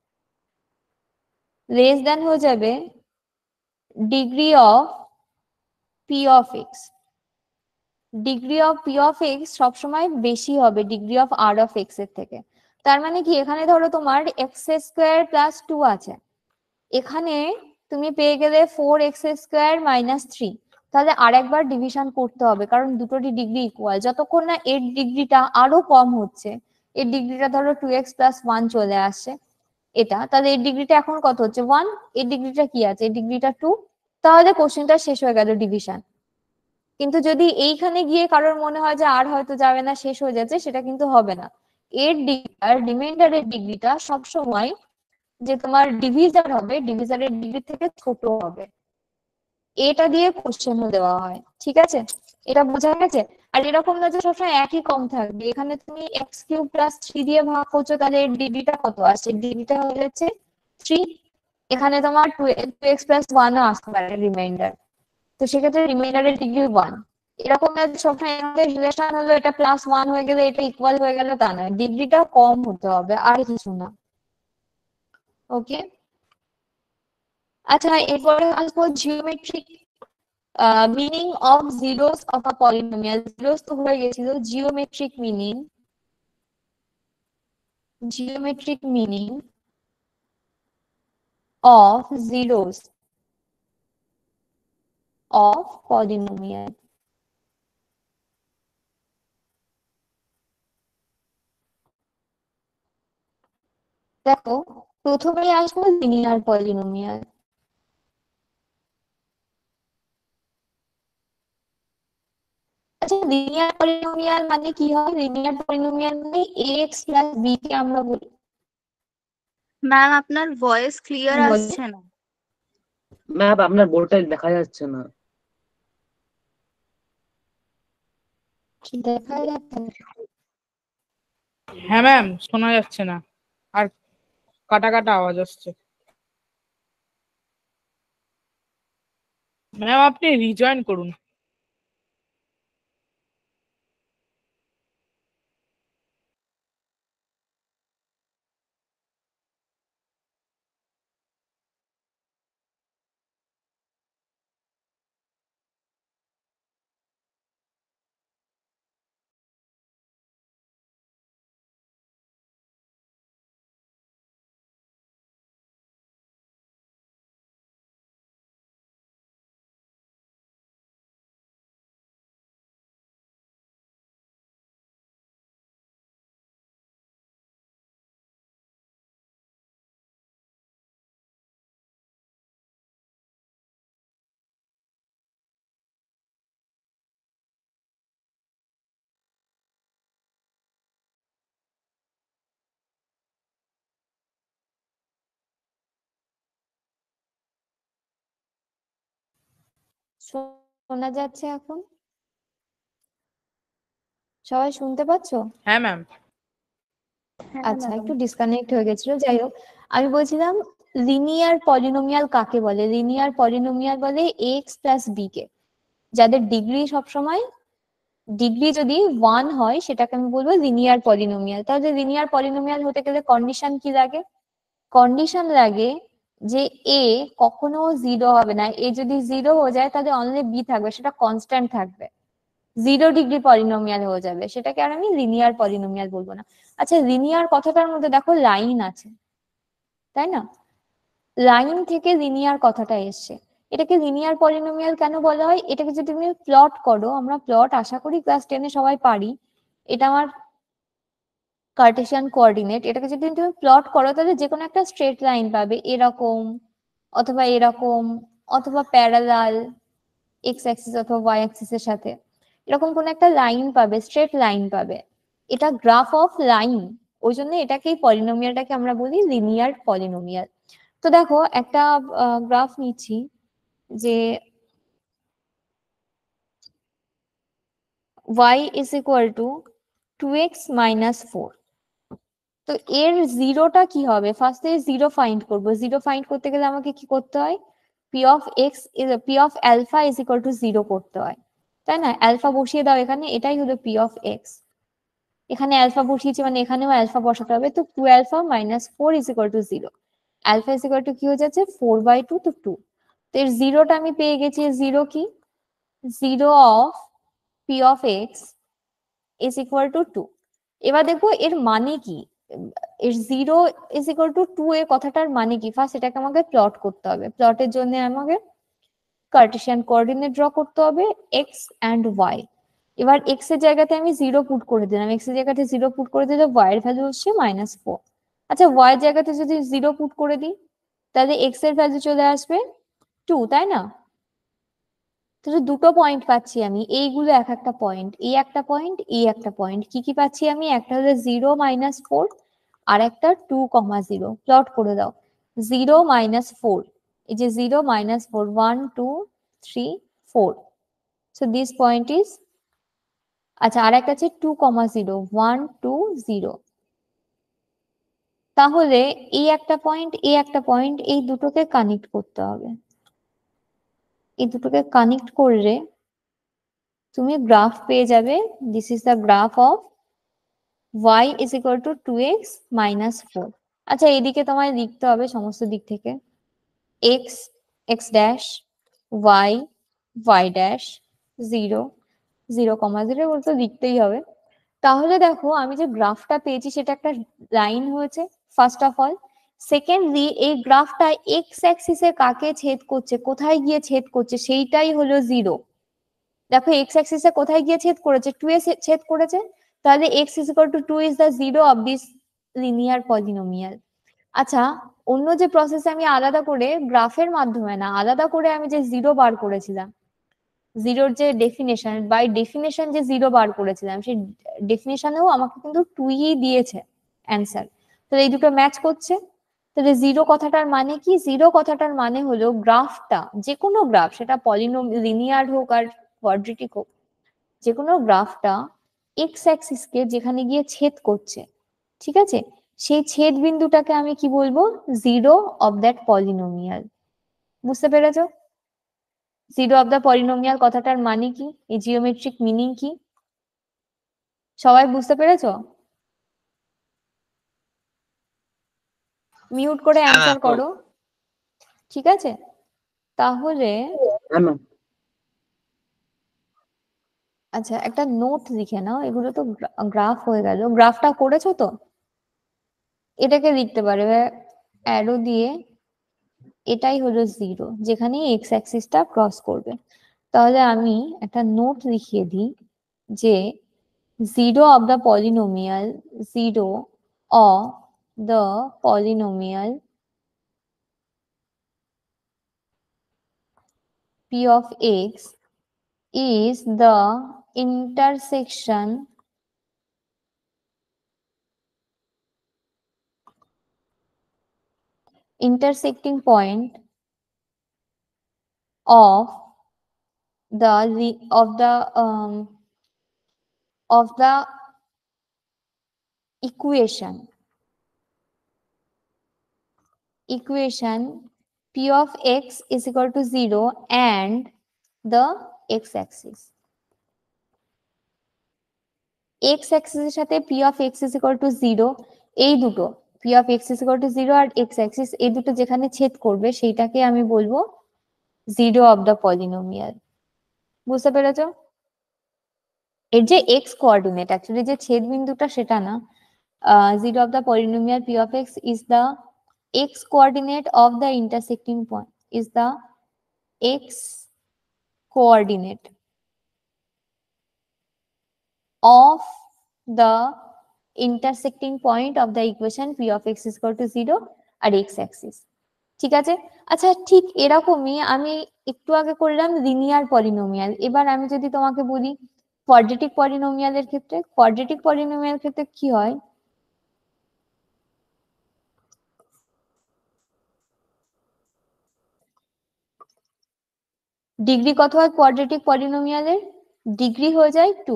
লেস দেন হয়ে যাবে degree of P of X. Degree of P of X সবসময় বেশি হবে degree of R of X এর থেকে। তার মানে কি, এখানে ধরো তোমার এক্স স্কোয়ার প্লাস 2 আছে, এখানে তুমি পেয়ে গেলে 4x² - 3, তাহলে আরেকবার ডিভিশন করতে হবে, কারণ দুটোরই ডিগ্রি ইকুয়াল। যতক্ষণ না এর ডিগ্রিটা আরো কম হচ্ছে, এর ডিগ্রিটা ধরো 2x + 1 চলে আসছে এটা, তাহলে এর ডিগ্রিটা এখন কত হচ্ছে? 1। এর ডিগ্রিটা কি আছে? এর ডিগ্রিটা 2। তাহলে কোশ্চেনটা শেষ হয়ে গেল ডিভিশন। কিন্তু যদি এইখানে গিয়ে কারোর মনে হয় যে আর হয়তো যাবে না, শেষ হয়ে যাচ্ছে, সেটা কিন্তু হবে না। এর রিমাইন্ডারের ডিগ্রিটা সবসময় যে তোমার ডিভিজার হবে, ডিভিজারের ডিগ্রি থেকে ছোট হবে। এটা দিয়ে কোশ্চেন দেওয়া হয়, ঠিক আছে? এটা বোঝা গেছে? আর এরকম না যে সবসময় একই কম থাকবে, এখানে তুমি x³ + 3 দিয়ে ভাগ করছো, তাহলে এর ডিগ্রিটা কত আসছে? ডিগ্রিটা হয়ে যাচ্ছে 3। এখানে তোমার 2x + 1 ও আসতে পারে রিমাইন্ডার, তো সেক্ষেত্রে রিমাইন্ডারের ডিগ্রি 1। এরকম না যে সবসময় রিলেশন হলো এটা +1 হয়ে গেলে এটা ইকুয়াল হয়ে গেল, তা নয়, ডিগ্রিটা কম হতে হবে, আর কিছু না। ওকে, আচ্ছা এরপরে আসবো geometric meaning of zeros of a polynomial. Zeros তো হয়ে গেছিল, geometric meaning of zeros of polynomial. দেখো প্রথমেই আসবো লিনিয়ার পলিনোমিয়াল। আচ্ছা, লিনিয়ার পলিনোমিয়াল মানে কি হয়? লিনিয়ার পলিনোমিয়াল মানে এক্স প্লাস বি কে আমরা বলি। ম্যাম আপনার ভয়েস ক্লিয়ার বলো। আসছে না। ম্যাম আপনার বোর্ডটা দেখা যাচ্ছে না। কি দেখা যাচ্ছে না? হ্যাঁ ম্যাম, শোনা যাচ্ছে না, আর কাটা কাটা আওয়াজ আসছে। ম্যাম আপনি রিজয়েন করুন। শোনা যাচ্ছে এখন? সবাই শুনতে পাচ্ছো? হ্যাঁ ম্যাম। আচ্ছা, একটু ডিসকানেক্ট হয়ে গেছিল, যাই হোক। আমি বলছিলাম লিনিয়ার পলিনোমিয়াল কাকে বলে? লিনিয়ার পলিনোমিয়াল বলে এক্স প্লাস বি কে, যাদের ডিগ্রি সবসময় ডিগ্রি যদি 1 হয় সেটাকে আমি বলবো লিনিয়ার পলিনোমিয়াল। তাহলে লিনিয়ার পলিনোমিয়াল হতে গেলে কন্ডিশন কি লাগে? কন্ডিশন লাগে যে এ কখনো 0 হবে না। এ যদি 0 হয়ে যায় তাহলে অনলি বি থাকবে, সেটা কনস্ট্যান্ট থাকবে। 0 ডিগ্রি পলিনোমিয়াল হয়ে যাবে, সেটাকে আর আমি লিনিয়ার পলিনোমিয়াল বলবো না। আচ্ছা, লিনিয়ার কথাটার মধ্যে দেখো লাইন আছে, তাই না? লাইন থেকে লিনিয়ার কথাটা এসছে। এটাকে লিনিয়ার পলিনোমিয়াল কেন বলা হয়? এটাকে যদি তুমি প্লট করো, আমরা প্লট আশা করি ক্লাস 10-এ সবাই পারি। এটা আমার কার্টেসিয়ান কোঅর্ডিনেট। এটাকে যদি তুমি প্লট করো তাহলে যে কোনো একটা স্ট্রেট লাইন পাবে, এরকম অথবা এরকম, অথবা প্যারালাল এক্স অ্যাক্সিস অথবা ওয়াই অ্যাক্সিসের সাথে এরকম কোন একটা লাইন পাবে, স্ট্রেট লাইন পাবে। এটা গ্রাফ অফ লাইন, ওই জন্য এটাকেই পলিনোমিয়ালটাকে আমরা বলি লিনিয়ার পলিনোমিয়াল। তো দেখো একটা গ্রাফ নিচ্ছি, যে y is equal to 2x minus 4। তো এর জিরোটা কি হবে? ফার্স্টে জিরো ফাইন্ড করব। জিরো ফাইন্ড করতে গেলে আমাকে কি করতে হয়? P of alpha is equal to 0 করতে হয়, তাই না? অ্যালফা বসিয়ে দাও এখানে, এটাই হলো পি অফ এক্স। এখানে অ্যালফা বসিয়েছি মানে এখানেও অ্যালফা বসাতে হবে। তো 2 alpha minus 4 is equal to 0। Alpha is equal to কি হয়ে যাচ্ছে? 4/2, তো 2। তো এর জিরোটা আমি পেয়ে গেছি। জিরো কি? Zero of P of x is equal to 2। এবার দেখবো এর মানে কি। এর 0 ইজ ইকুয়াল টু 2 এর কথাটার মানে কি? ফার্স্ট এটাকে আমাকে প্লট করতে হবে। প্লটের জন্য আমাকে কার্টেসিয়ান কোঅর্ডিনেট ড্র করতে হবে, এক্স অ্যান্ড ওয়াই। এবার এক্স এর জায়গাতে আমি 0 পুট করে দিলাম। এক্স এর জায়গাতে 0 পুট করে দিলে ওয়াই এর ভ্যালু হচ্ছে -4। আচ্ছা, ওয়াই এর জায়গাতে যদি 0 পুট করে দিই তাহলে এক্স এর ভ্যালু চলে আসবে 2, তাই না? তাহলে দুটো পয়েন্ট পাচ্ছি আমি। এইগুলো এক একটা পয়েন্ট, এই একটা পয়েন্ট, এই একটা পয়েন্ট। কি কি পাচ্ছি আমি? একটা হলো 0 -4, আর একটা 2,0। প্লট করে দাও। 0 -4, এই যে 0 -4, 1 2 3 4। সো দিস পয়েন্ট ইজ, আচ্ছা আর একটা আছে 2,0, 1 2 0। তাহলে এই একটা পয়েন্ট, এই একটা পয়েন্ট, এই দুটোকে কানেক্ট করতে হবে। এই দুটোকে কানেক্ট করলে তুমি গ্রাফ পেয়ে যাবে। This is the graph of y is equal to 2x minus 4। আচ্ছা, এইদিকে তোমায় লিখতে হবে সমস্ত দিক থেকে x x dash y y dash 0 0,0 বলতে লিখতেই হবে। তাহলে দেখো আমি যে গ্রাফটা পেয়েছি সেটা একটা লাইন হয়েছে ফার্স্ট অফ অল। সেকেন্ডলি এই গ্রাফটা এক্স অ্যাক্সিসে কাকে ছেদ করছে, কোথায় গিয়ে ছেদ করছে, সেইটাই হলো 0। দেখো এক্স অ্যাক্সিসে কোথায় গিয়ে ছেদ করেছে? 2 এ ছেদ করেছে। তাহলে x is equal to 2 is the 0 of this linear polynomial। আচ্ছা, অন্য যে প্রসেসে আমি আলাদা করে গ্রাফের মাধ্যমে না, আলাদা করে আমি যে জিরো বার করেছিলাম, জিরোর যে ডেফিনেশন, বাই ডেফিনেশন যে জিরো বার করেছিলাম, সেই ডেফিনেশনেও আমাকে কিন্তু 2ই দিয়েছে অ্যান্সার। তো এই দুটো ম্যাচ করছে। তাহলে জিরো কথাটার মানে কি? জিরো কথাটার মানে হলো গ্রাফটা, যে কোনো গ্রাফ, সেটা লিনিয়ার হোক আর কোয়াড্রেটিক হোক, যে কোনো গ্রাফটা এক্স অ্যাক্সিসকে যেখানে গিয়ে ছেদ করছে, ঠিক আছে, সেই ছেদ বিন্দুটাকে আমি কি বলবো? Zero of that polynomial. বুঝতে পেরেছো? জিরো অফ দ্য পলিনোমিয়াল কথাটার মানে কি, এই জিওমেট্রিক মিনিং কি, সবাই বুঝতে পেরেছো? মিউট করে হ্যাঁ অ্যান্সার ম্যাম। করো, ঠিক আছে? তাহলে হ্যাঁ ম্যাম। আচ্ছা, একটা নোট লিখে নাও। এগুলো তো গ্রাফ হয়ে গেল, গ্রাফটা করেছো তো? এটাকে লিখতে পারবে অ্যারো দিয়ে, এটাই হলো জিরো, যেখানে এক্স অ্যাক্সিসটা ক্রস করবে। তাহলে আমি একটা নোট লিখিয়ে দিই যে zero of the polynomial, zero of the polynomial p of x is the intersecting point of the equation p of x is equal to 0 and the x axis. x axis এর সাথে p of x is equal to 0, এই দুটো p of x is equal to 0 আর x axis এই দুটো যেখানে ছেদ করবে সেইটাকে আমি বলবো জিরো অফ দ্য পলিনোমিয়াল। বুঝতে পেরেছো? এর যে x কোঅর্ডিনেট, অ্যাকচুয়ালি যে ছেদ বিন্দুটা সেটা না, zero of the polynomial p of x is the x coordinate of the intersecting point, is the x coordinate of the intersecting point of the equation p of x is equal to 0 আর x axis, ঠিক আছে? আচ্ছা, ঠিক এরকমই আমি একটু আগে করলাম লিনিয়ার পলিনোমিয়াল। এবার আমি যদি তোমাকে বলি কোয়াড্রেটিক পলিনোমিয়ালের ক্ষেত্রে, কোয়াড্রেটিক পলিনোমিয়াল ক্ষেত্রে কি হয়? ডিগ্রি কত হয় কোয়াড্রেটিক পলিনোমিয়ালের? ডিগ্রি হয়ে যায় 2।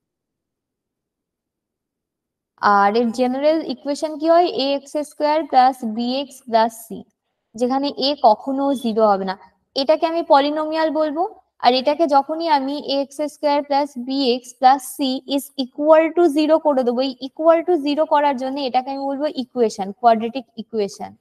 আর এর জেনারেল ইকুয়েশন কি হয়? ax² plus bx plus c, যেখানে a কখনো 0 হবে না। এটাকে আমি পলিনোমিয়াল বলবো, আর এটাকে যখনই আমি ax² plus bx plus c is equal to 0 করে দেবো, এই ইকুয়াল টু 0 করার জন্য এটাকে আমি বলবো ইকুয়েশন, কোয়াড্রেটিক ইকুয়েশন,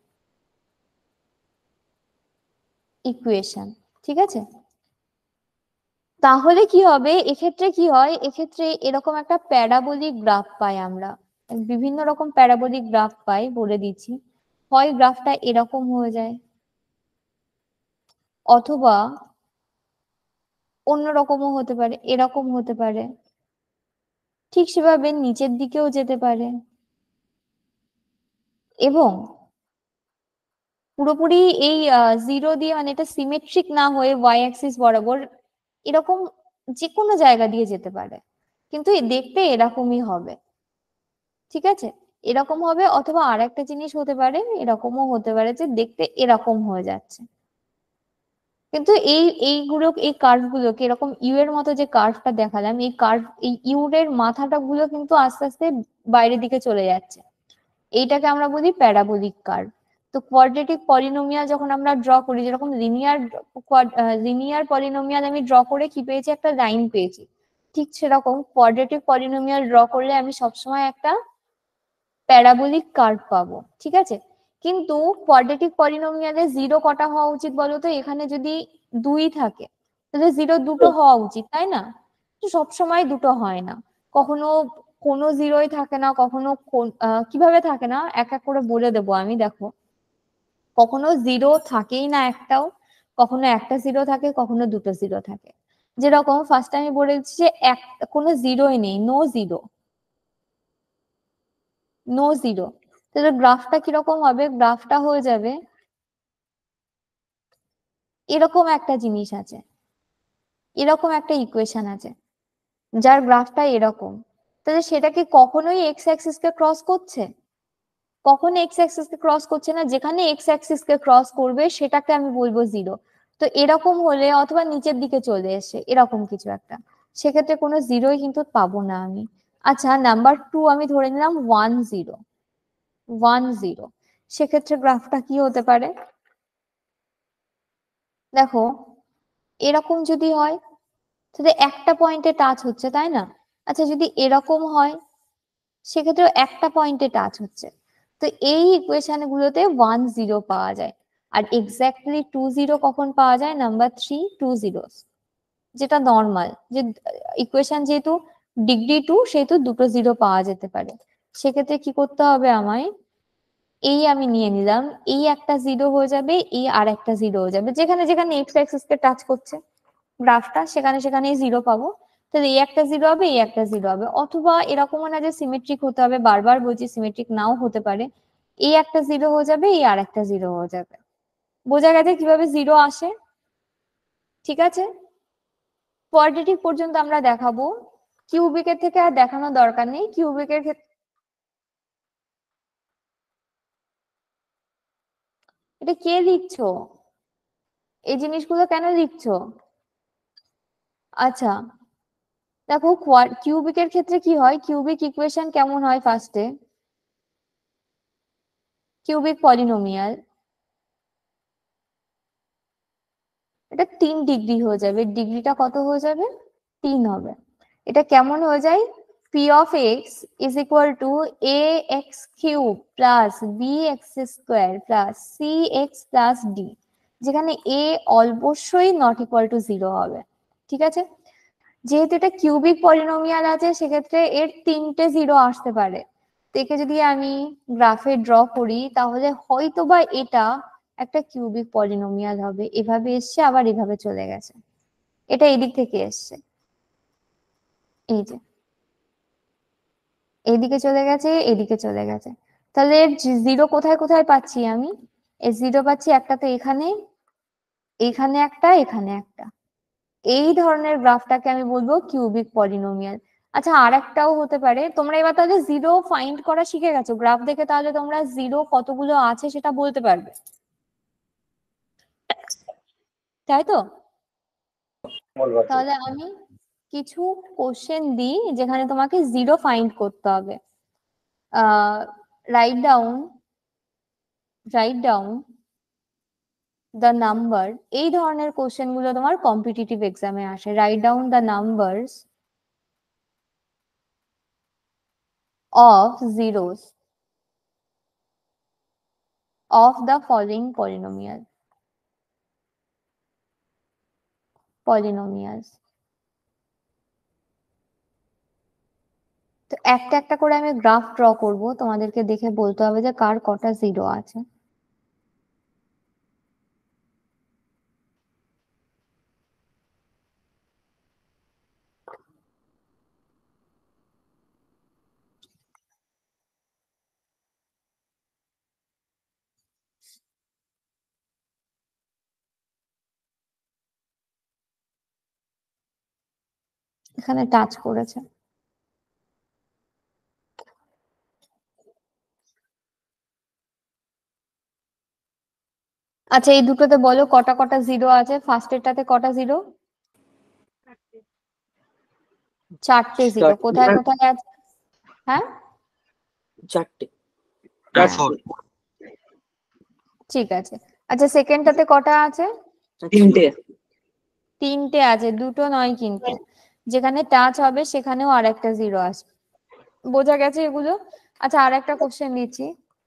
ঠিক আছে? তাহলে কি হবে এক্ষেত্রে? কি হয় এক্ষেত্রে? এরকম একটা প্যারাবোলিক গ্রাফ পাই আমরা, বিভিন্ন রকম প্যারাবোলিক গ্রাফ পাই, বলে দিচ্ছি। হয় গ্রাফটা এরকম হয়ে যায়, অথবা অন্যরকমও হতে পারে, এরকম হতে পারে, ঠিক সেভাবে নিচের দিকেও যেতে পারে, এবং পুরোপুরি এই জিরো দিয়ে, মানে এটা সিমেট্রিক না হয়ে ওয়াই অ্যাক্সিস বরাবর এরকম যে কোনো জায়গা দিয়ে যেতে পারে, কিন্তু দেখতে এরকমই হবে, ঠিক আছে? এরকম হবে, অথবা আর একটা জিনিস হতে পারে, এরকমও হতে পারে যে দেখতে এরকম হয়ে যাচ্ছে, কিন্তু এই কার্ভ গুলোকে, এরকম ইউ এর মতো যে কার্ভটা দেখালাম, এই কার্ভ, এই ইউ এর মাথাটা গুলো কিন্তু আস্তে আস্তে বাইরের দিকে চলে যাচ্ছে, এইটাকে আমরা বলি প্যারাবোলিক কার্ভ। তো কোয়াড্রেটিক পলিনোমিয়াল যখন আমরা ড্র করি, যেরকম লিনিয়ার পলিনোমিয়াল আমি ড্র করে কি পেয়েছি? একটা লাইন পেয়েছি। ঠিক সেরকম কোয়াড্রেটিক পলিনোমিয়াল ড্র করলে আমি সবসময় একটা প্যারাবোলিক কার্ভ পাবো, ঠিক আছে? কিন্তু কোয়াড্রেটিক পলিনোমিয়ালে জিরো কটা হওয়া উচিত বলতো? এখানে যদি 2 থাকে তাহলে জিরো দুটো হওয়া উচিত, তাই না? সবসময় দুটো হয় না, কখনো কোনো জিরোই থাকে না, কখনো কিভাবে থাকে না এক এক করে বলে দেবো আমি। দেখো, কখনো জিরো থাকেই না একটাও, কখনো একটা জিরো থাকে, কখনো দুটো জিরো থাকে। যেরকম ফার্স্ট আমি বলেছি যে কোনো জিরোই নেই, নো জিরো, তাহলে গ্রাফটা কিরকম হবে? গ্রাফটা হয়ে যাবে এরকম একটা জিনিস আছে, এরকম একটা ইকুয়েশন আছে যার গ্রাফটা এরকম। তাহলে সেটা কি কখনোই এক্স অ্যাক্সিস কে ক্রস করছে? কখনো এক্স অ্যাক্সিস কে ক্রস করছে না। যেখানে এক্স অ্যাক্সিস কে ক্রস করবে সেটাকে আমি বলবো জিরো। তো এরকম হলে অথবা নিচের দিকে চলে এসে এরকম কিছু একটা, সেক্ষেত্রে কোনো জিরোই কিন্তু পাবো না আমি। আচ্ছা, নাম্বার 2 আমি ধরে নিলাম 1 0 1 0। সেক্ষেত্রে গ্রাফটা কি হতে পারে? দেখো এরকম যদি হয় তাহলে একটা পয়েন্টে টাচ হচ্ছে, তাই না? আচ্ছা, যদি এরকম হয় সেক্ষেত্রে একটা পয়েন্টে টাচ হচ্ছে। তো এই ইকুয়েশন গুলোতে 1 0 পাওয়া যায়। আর এক্স্যাক্টলি 2 0 কখন পাওয়া যায়? নাম্বার 3 2 0, যেটা নর্মাল যে ইকুয়েশন যেহেতু ডিগ্রি 2 সেহেতু দুটো জিরো পাওয়া যেতে পারে। সেক্ষেত্রে কি করতে হবে আমায়? এই আমি নিয়ে নিলাম, এই একটা জিরো হয়ে যাবে, এই আর একটা জিরো হয়ে যাবে। যেখানে যেখানে এক্স অ্যাক্সিস কে টাচ করছে গ্রাফটা সেখানে সেখানেই জিরো পাবো। তাহলে এই একটা জিরো হবে, এই একটা জিরো হবে। অথবা এরকম না যে সিমেট্রিক হতে হবে, বারবার বলছি সিমেট্রিক নাও হতে পারে। এই একটা জিরো হয়ে যাবে, এই আর একটা জিরো হয়ে যাবে। বোঝা গেছে কিভাবে জিরো আসে? ঠিক আছে, কোয়াড্রেটিক পর্যন্ত আমরা দেখাবো। কিউবিকের থেকে আর দেখানোর দরকার নেই। কিউবিকের ক্ষেত্রে এটা কে লিখছো? এই জিনিসগুলো কেন লিখছো? আচ্ছা দেখো, কিউবিকের ক্ষেত্রে কি হয়, কিউবিক ইকুয়েশন কেমন হয়? ফার্স্টে কিউবিক পলিনোমিয়াল, এটা 3 ডিগ্রি হয়ে যাবে। ডিগ্রিটা কত হয়ে যাবে? 3 হবে। এটা কেমন হয়ে যায়? P of x is equal to A x cube plus B x square plus C x plus D, যেখানে এ অবশ্যই নট ইকুয়াল টু 0 হবে। ঠিক আছে, যেহেতু এটা কিউবিক পলিনোমিয়াল আছে সেক্ষেত্রে এর 3টে জিরো আসতে পারে। তো একে যদি আমি গ্রাফে ড্র করি তাহলে হয়তোবা এটা একটা কিউবিক পলিনোমিয়াল হবে। এভাবে এসছে আবার এভাবে চলে গেছে, এটা এদিক থেকে এসছে, এই যে এইদিকে চলে গেছে, এদিকে চলে গেছে। তাহলে জিরো কোথায় কোথায় পাচ্ছি আমি? এই জিরো পাচ্ছি একটা তো এখানে, এখানে একটা, এখানে একটা। এই ধরনের গ্রাফটাকে আমি বলবো কিউবিক পলিনোমিয়াল। আচ্ছা, আর একটাও হতে পারে। তোমরা এবার তাহলে জিরো ফাইন্ড করা শিখে গেছো গ্রাফ দেখে, তাহলে তোমরা জিরো কতগুলো আছে সেটা বলতে পারবে, তাই তো? তাহলে আমি কিছু কোশ্চেন দিই যেখানে তোমাকে জিরো ফাইন্ড করতে হবে। রাইট ডাউন দ্য নাম্বার, এই ধরনের কোশ্চেন গুলো তোমার কম্পিটিটিভ এক্সামে আসে। Write down the numbers of zeros of the following polynomials. তো একটা একটা করে আমি গ্রাফ ড্র করব, তোমাদেরকে দেখে বলতে হবে যে কার কটা জিরো আছে। এখানে টাচ করেছে। আচ্ছা, এই দুটোতে বলো কটা কটা জিরো আছে। ফার্স্টেরটাতে কটা জিরো? 4টে জিরো। কোথায় কোথায় আছে? হ্যাঁ, 4টে। হ্যাঁ, ঠিক আছে। আচ্ছা, সেকেন্ডটাতে কটা আছে? 3টে। 3টে আছে, দুটো নয় কিন্তু। যেখানে টাচ হবে সেখানেও আর একটা জিরো আসবে। বোঝা গেছে এগুলো? আচ্ছা, আর একটা কোশ্চেন দিচ্ছি।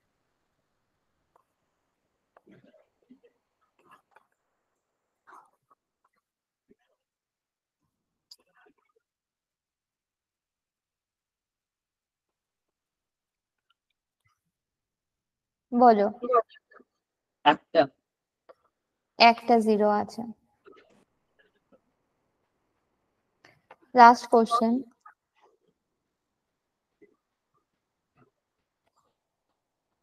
বলো। একটা জিরো আছে। Last question.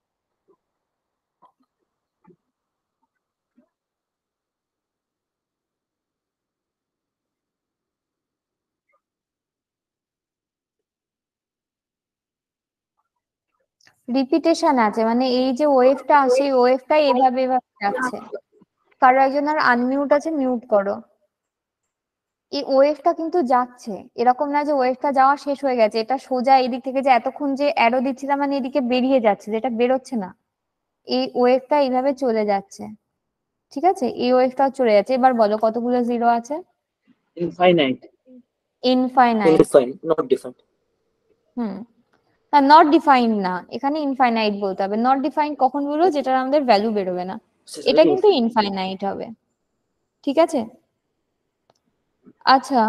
রিপিটেশন আছে, মানে এই যে ওয়েভটা আসে এই ওয়েভটা এভাবে এভাবে যাচ্ছে। কারো একজনের আনমিউট আছে, মিউট করো। এই ওয়েভটা কিন্তু যাচ্ছে, এরকম না যে ওয়েভটা যাওয়া শেষ হয়ে গেছে, এটা সোজা এদিক থেকে যে এতক্ষণ যে অ্যারো দিচ্ছিলাম মানে এদিকে বেরিয়ে যাচ্ছে, যেটা বেরোচ্ছে না, এই ওয়েভটা এইভাবে চলে যাচ্ছে। ঠিক আছে, এই ওয়েভটা চলে যাচ্ছে। এবার বলো কতগুলো জিরো আছে? Infinite. Infinite. Infinite, not defined. Not defined না, এখানে ইনফাইনাইট বলতে হবে। নট ডিফাইন্ড কখন বলবো? যেটার আমাদের ভ্যালু বেরোবে না, এটা কিন্তু ইনফাইনাইট হবে। ঠিক আছে, আচ্ছা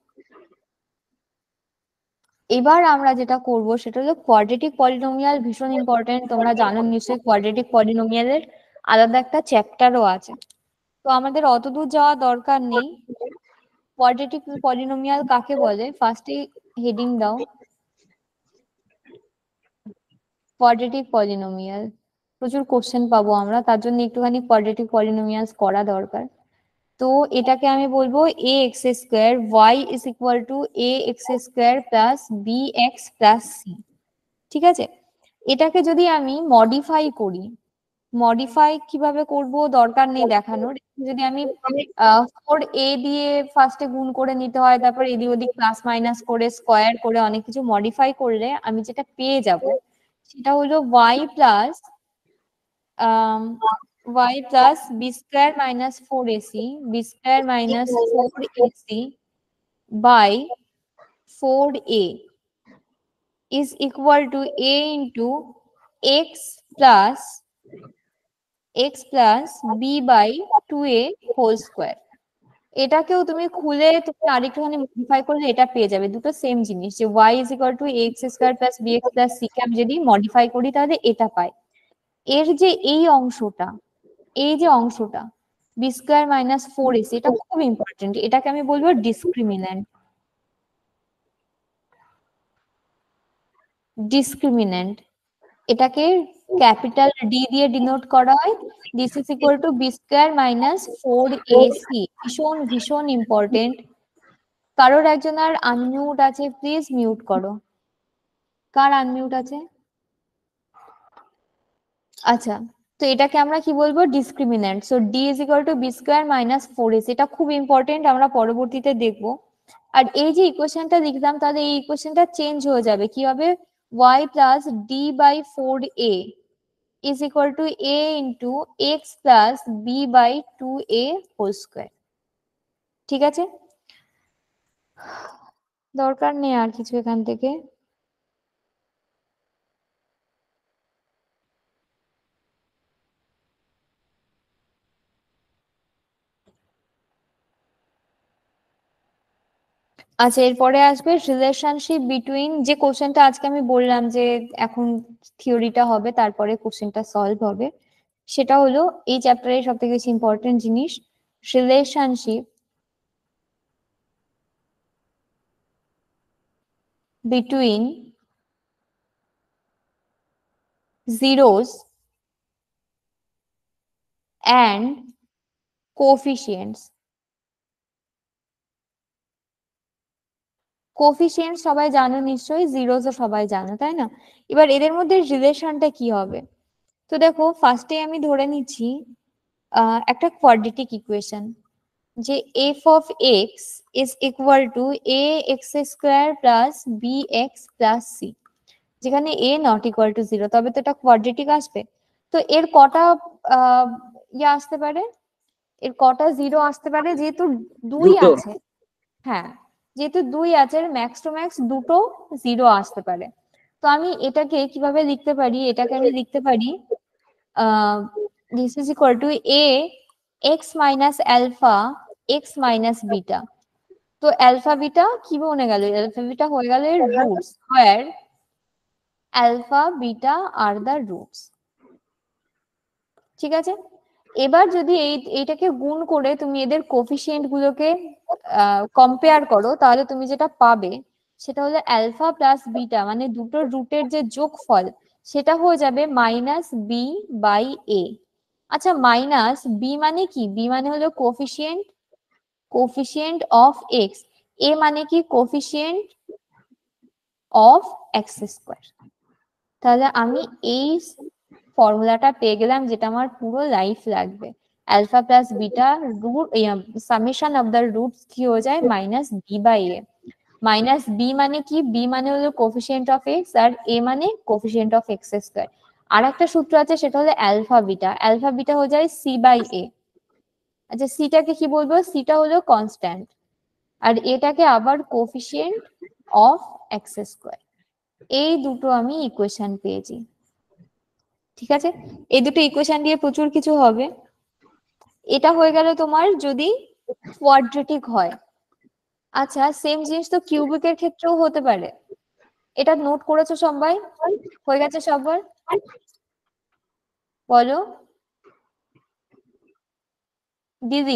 এবার আমরা যেটা করব সেটা হলো কোয়াড্রেটিক পলিনোমিয়াল। ভীষণ ইম্পর্টেন্ট, তোমরা জানো নিশ্চয়ই কোয়াড্রেটিক পলিনোমিয়ালের আলাদা একটা চ্যাপ্টারও আছে, তো আমাদের অতদূর যাওয়া দরকার নেই। কোয়াড্রেটিক পলিনোমিয়াল কাকে বলে ফার্স্টে হেডিং দাও, কোয়াড্রেটিক পলিনোমিয়াল। প্রচুর কোশ্চেন পাবো আমরা, তার জন্য একটুখানি কোয়াড্রেটিক পলিনোমিয়ালস করা দরকার। তো এটাকে আমি বলবো A x square Y is equal to A x square plus B x plus C. ঠিক আছে, এটাকে যদি আমি মডিফাই করি, মডিফাই কিভাবে করব দরকার নেই দেখানোর। যদি আমি 4a দিয়ে ফার্স্টে গুণ করে নিতে হয়, তারপর এদিক ওদিক প্লাস মাইনাস করে স্কোয়ার করে অনেক কিছু মডিফাই করলে আমি যেটা পেয়ে যাব সেটা হলো y plus B square minus 4ac B square minus 4ac by 4a is equal to a into x plus b by 2a whole square। এটাকেও তুমি খুলে তুমি আরেকটুখানি মডিফাই করলে এটা পেয়ে যাবে, দুটো সেম জিনিস, যে y is equal to ax square plus bx plus c কে আমি যদি মডিফাই করি তাহলে এটা পাই। এর যে এই অংশটা, এই যে অংশটা বি স্কোয়ার মাইনাস 4ac, এটা খুব ইম্পর্টেন্ট, এটাকে আমি বলবো ডিসক্রিমিন্যান্ট। ডিসক্রিমিন্যান্ট এটাকে ক্যাপিটাল ডি দিয়ে ডিনোট করা হয়। This is equal to B square minus 4ac। ভীষণ ভীষণ ইম্পর্টেন্ট। কারোর একজন আর আনমিউট আছে, প্লিজ মিউট করো। কার আনমিউট আছে? আচ্ছা, তো এটাকে আমরা কি বলবো? Discriminant. So D is equal to B square minus 4ac, এটা খুব ইম্পর্টেন্ট, আমরা পরবর্তীতে দেখবো। আর এই যে ইকুয়েশনটা লিখলাম তাহলে এই ইকুয়েশনটা চেঞ্জ হয়ে যাবে, কি হবে? y plus d by 4a is equal to a into x plus b by 2a whole square। ঠিক আছে, দরকার নেই আর কিছু এখান থেকে। আচ্ছা, এরপরে আসবে রিলেশনশিপ বিটুইন, যে কোশ্চেনটা আজকে আমি বললাম যে এখন থিওরিটা হবে তারপরে কোশ্চেনটা সলভ হবে, সেটা হলো এই চ্যাপ্টারের সব থেকে বেশি ইম্পর্টেন্ট জিনিস, relationship between zeros and coefficients। Coefficient সবাই জানো নিশ্চয়ই, জিরোস সবাই জানো তাই না? এবার এদের মধ্যে রিলেশনটা কি হবে? তো দেখো ফার্স্টে আমি ধরে নিচ্ছি একটা কোয়াড্রেটিক ইকুয়েশন, যে f of x is equal to A x square plus B x plus c, যেখানে a not equal to zero, তবে তো এটা কোয়াড্রেটিক আসবে। তো এর কটা ইয়ে আসতে পারে, এর কটা জিরো আসতে পারে? যেহেতু দুই দুটো। আছে, হ্যাঁ যেহেতু দুই আছে, ম্যাক্স টু ম্যাক্স দুটো জিরো আসতে পারে। তো আমি এটাকে কিভাবে লিখতে পারি? এটাকে আমি লিখতে পারি this is equal to A x minus alpha x minus beta. তো অ্যালফা বিটা কি বনে গেল? অ্যালফা বিটা হয়ে গেল এর roots, where alpha beta are the roots. ঠিক আছে, এবার যদি এইটাকে গুণ করে তুমি এদের কোফিসিয়েন্ট গুলোকে কম্পেয়ার করো, তাহলে তুমি যেটা পাবে সেটা হলো অ্যালফা প্লাস বিটা, মানে দুটো রুটের যে যোগফল সেটা হয়ে যাবে মাইনাস বি বাই এ। আচ্ছা, মাইনাস বি মানে কি? বি মানে হলো কোফিসিয়েন্ট অফ এক্স, এ মানে কি? Coefficient of x square. তাহলে আমি এই ফর্মুলাটা পেয়ে গেলাম, যেটা আমার পুরো লাইফ লাগবে। Alpha plus beta root summation of the roots কি হয়ে যায়, minus b by a. Minus b মানে কি, বি মানে হলো কোফিসিয়েন্ট অফ এক্স, আর এ মানে কোফিসিয়েন্ট অফ এক্স স্কোয়ার। আর একটা সূত্র আছে, সেটা হলো অ্যালফা বিটা। অ্যালফা বিটা হয়ে যায় সি বাই এ। আচ্ছা, সিটাকে কি বলবো, সিটা হলো কনস্ট্যান্ট, আর এটাকে আবার কোফিসিয়েন্ট অফ এক্স স্কোয়ার। এই দুটো আমি ইকুয়েশন পেয়েছি। ঠিক আছে, এই দুটো ইকুয়েশন দিয়ে প্রচুর কিছু হবে। এটা হয়ে গেল তোমার যদি কোয়াড্রেটিক হয়। আচ্ছা, সেম জিনিস তো কিউবিকের ক্ষেত্রেও হতে পারে। এটা নোট করেছো সবাই? হয়ে গেছে সবার? বলো দিদি।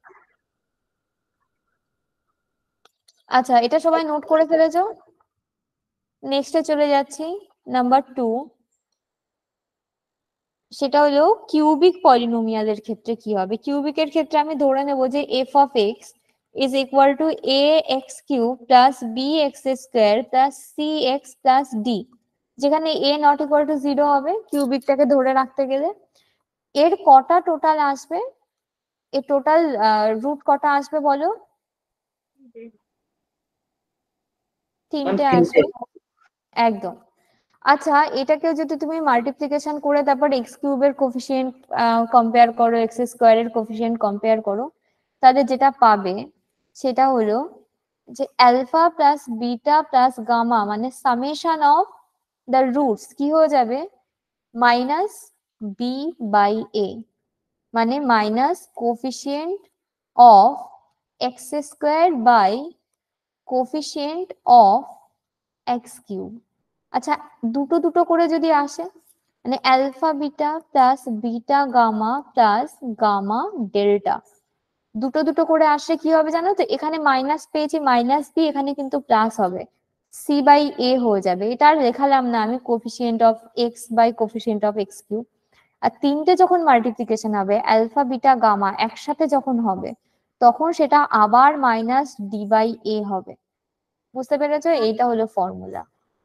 আচ্ছা, এটা সবাই নোট করে ফেলেছো? নেক্সটে চলে যাচ্ছি, নাম্বার 2। সেটা হলো কিউবিক পলিনোমিয়ালের ক্ষেত্রে কি হবে। কিউবিকের ক্ষেত্রে আমি ধরে নেব যে f of x is equal to A x cube plus B x square plus C x plus D, যেখানে এ নট ইকুয়াল টু 0 হবে কিউবিকটাকে ধরে রাখতে গেলে। এর কটা টোটাল আসবে, এর টোটাল রুট কটা আসবে বলো? 3টে আসবে, একদম। আচ্ছা, এটাকেও যদি তুমি মাল্টিপ্লিকেশন করে তারপর এক্স কিউবের কোফিসিয়েন্ট কম্পেয়ার করো, এক্স স্কোয়ারের কোফিসিয়েন্ট কম্পেয়ার করো, তাহলে যেটা পাবে সেটা হলো যে alpha plus beta plus gamma মানে সামেশন অফ দ্য রুটস কি হয়ে যাবে, মাইনাস বি বাই এ, মানে minus coefficient of x square by coefficient of x cube. আচ্ছা, দুটো দুটো করে যদি আসে, মানে alpha beta plus beta gamma plus gamma delta, দুটো দুটো করে আসলে কি হবে জানো তো, এখানে মাইনাস পেয়েছি মাইনাস বি, এখানে কিন্তু প্লাস হবে, সি বাই এ হয়ে যাবে। এটা আর লেখালাম না আমি, coefficient of x by coefficient of x cube. আর তিনটে যখন মাল্টিপ্লিকেশন হবে, অ্যালফা বিটা গামা একসাথে যখন হবে, তখন সেটা আবার মাইনাস ডি বাই এ হবে। বুঝতে পেরেছো? এইটা হলো ফর্মুলা।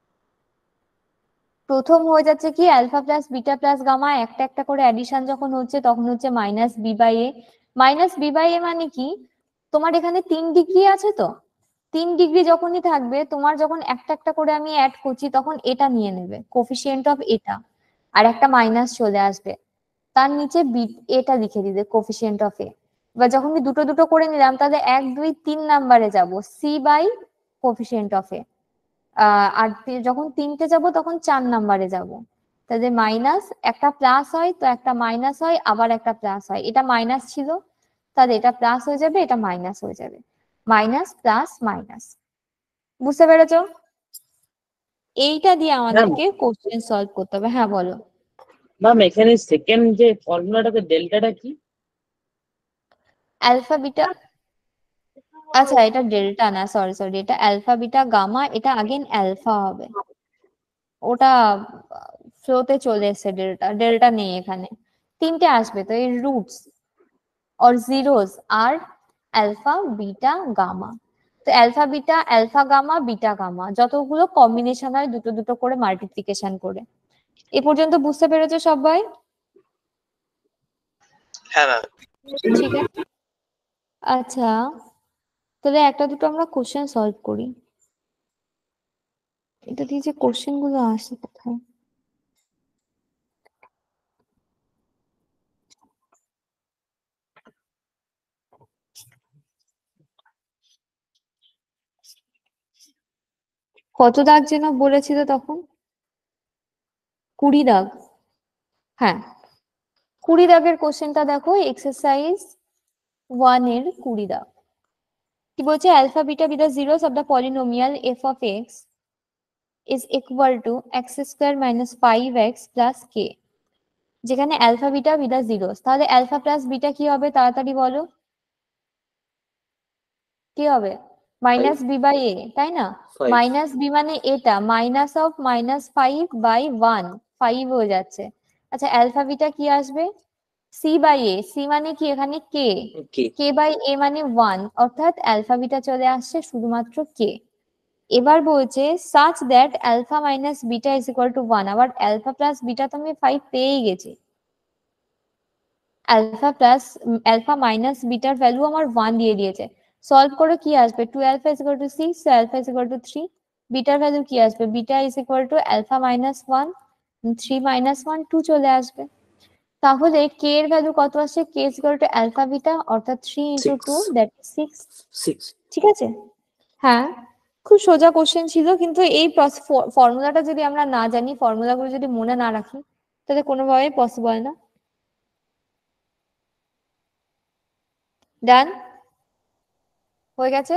প্রথম হয়ে যাচ্ছে কি, alpha plus beta plus gamma একটা একটা করে অ্যাডিশন যখন হচ্ছে, তখন হচ্ছে minus b by a. Minus b by a মানে কি, তোমার এখানে 3 ডিগ্রি আছে তো, 3 ডিগ্রি যখনই থাকবে, তোমার যখন একটা একটা করে আমি অ্যাড করছি, তখন এটা নিয়ে নেবে কোফিসিয়েন্ট অফ এটা, আর একটা মাইনাস চলে আসবে, তার নিচে বি এটা লিখে দিবে কোফিসিয়েন্ট অফ এ। এবার যখন আমি দুটো দুটো করে নিলাম, তাহলে 1 2 3 নাম্বারে যাব c by coefficient of a. আর যখন 3টে যাব তখন 4 নাম্বারে যাব। তাহলে মাইনাস একটা প্লাস হয়, তো একটা মাইনাস হয়, আবার একটা প্লাস হয়। এটা মাইনাস ছিল, তাহলে এটা প্লাস হয়ে যাবে, এটা মাইনাস হয়ে যাবে, মাইনাস প্লাস মাইনাস। বুঝতে পেরেছো? এইটা দিয়ে আমাদেরকে কোশ্চেন সলভ করতে হবে। হ্যাঁ বলো। ম্যাম এখানে সেকেন্ড যে ফর্মুলাটাতে ডেল্টাটা কি? অ্যালফা বিটা, আচ্ছা এটা ডেল্টা না, সরি সরি, এটা অ্যালফা বিটা গামা, এটা আগেন অ্যালফা হবে, ওটা ফ্লোতে চলে এসেছে, ডেল্টা ডেল্টা নেই এখানে। 3টে আসবে তো, এই roots or zeros are alpha beta gamma. তো অ্যালফা গামা বিটা গামা যতগুলো কম্বিনেশন হয় দুটো দুটো করে মাল্টিপ্লিকেশন করে। এ পর্যন্ত বুঝতে পেরেছো সবাই? হ্যাঁ ম্যাম। ঠিক আছে। আচ্ছা, তাহলে একটা দুটো আমরা কোশ্চেন সলভ করি। এটা দিয়ে যে কোশ্চেন গুলো আসে কোথায়, কত দাগ যেন বলেছিল তখন? 20 দাগ। হ্যাঁ, 20 দাগের কোশ্চেনটা দেখো, এক্সারসাইজ 1 এর 20 দাগ। কি বলছে, alpha beta beta zeros of the polynomial f of x is equal to x square minus 5x plus k, যেখানে অ্যালফা বিটা বিটা জিরোস। তাহলে অ্যালফা প্লাস বিটা কি হবে তাড়াতাড়ি বলো, কি হবে? মাইনাস বি বাই এ, তাই না? 5 মাইনাস বি মানে এটা, মাইনাস অফ -5/1, 5 হয়ে যাচ্ছে। আচ্ছা, অ্যালফা বিটা কি আসবে, সি বাই এ, সি মানে কি এখানে কে, কে কে বাই এ মানে 1, অর্থাৎ অ্যালফা বিটা চলে আসছে শুধুমাত্র কে। এবার বলছে such that alpha minus beta is equal to 1, আবার alpha plus beta তো আমি 5 পেয়েই গেছি, alpha minus বিটার ভ্যালু আমার 1 দিয়ে দিয়েছে। সলভ করে কি আসবে, 2 alpha is equal to 6, so alpha is equal to 3, বিটার ভ্যালু কি আসবে, beta is equal to alpha minus 1, 3 minus 1 2 চলে আসবে। তাহলে কে এর ভ্যালু কত আসছে, k is equal to alpha বিটা অর্থাৎ 3 into 2 that is 6। 6 ঠিক আছে, হ্যাঁ খুব সোজা কোশ্চেন ছিল, কিন্তু এই ফর্মুলাটা যদি আমরা না জানি, ফর্মুলাগুলো যদি মনে না রাখি, তাহলে কোনোভাবেই পসিবল না। ডান হয়ে গেছে,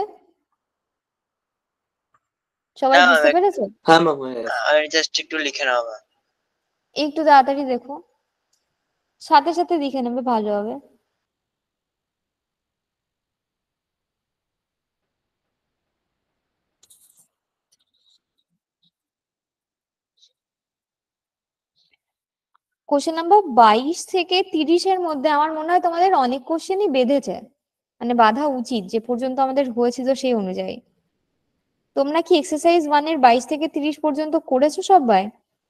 সবাই হ্যাঁ বুঝতে ম্যাম, পেরেছো? হ্যাঁ ম্যাম হয়ে গেছে। আমি জাস্ট একটু লিখে নেওয়া ম্যাম। একটু তাড়াতাড়ি দেখো, সাথে সাথে লিখে নেবে ভালো হবে। কোশ্চেন নাম্বার 22 থেকে 30 এর মধ্যে আমার মনে হয় তোমাদের অনেক কোশ্চেনই বেঁধেছে, মানে বাঁধা উচিত, যে পর্যন্ত আমাদের হয়েছিল সেই অনুযায়ী। তোমরা কি এক্সারসাইজ 1 এর 22 থেকে 30 পর্যন্ত করেছো সবাই?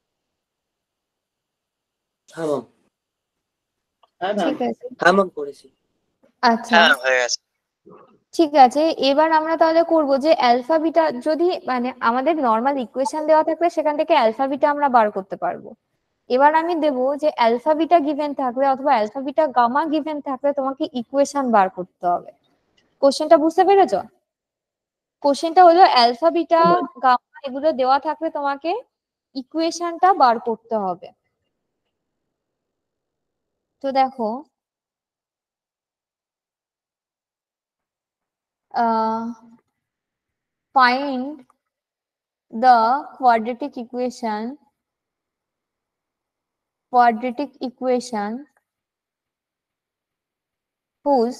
হ্যাঁ ম্যাম। হ্যাঁ ম্যাম। ঠিক আছে, হ্যাঁ ম্যাম করেছি। আচ্ছা হ্যাঁ হয়ে গেছে। ঠিক আছে। এবার আমরা তাহলে করব যে অ্যালফা বিটা, যদি মানে আমাদের নর্মাল ইকুয়েশন দেওয়া থাকলে সেখান থেকে অ্যালফা বিটা আমরা বার করতে পারবো। এবার আমি দেবো যে অ্যালফা বিটা গিভেন থাকলে অথবা অ্যালফা বিটা গামা গিভেন থাকলে তোমাকে ইকুয়েশন বার করতে হবে। কোশ্চেনটা বুঝতে পেরেছো? কোশ্চেনটা হলো অ্যালফা বিটা গামা এগুলো দেওয়া থাকলে তোমাকে ইকুয়েশনটা বার করতে হবে। তো দেখো find the quadratic equation whose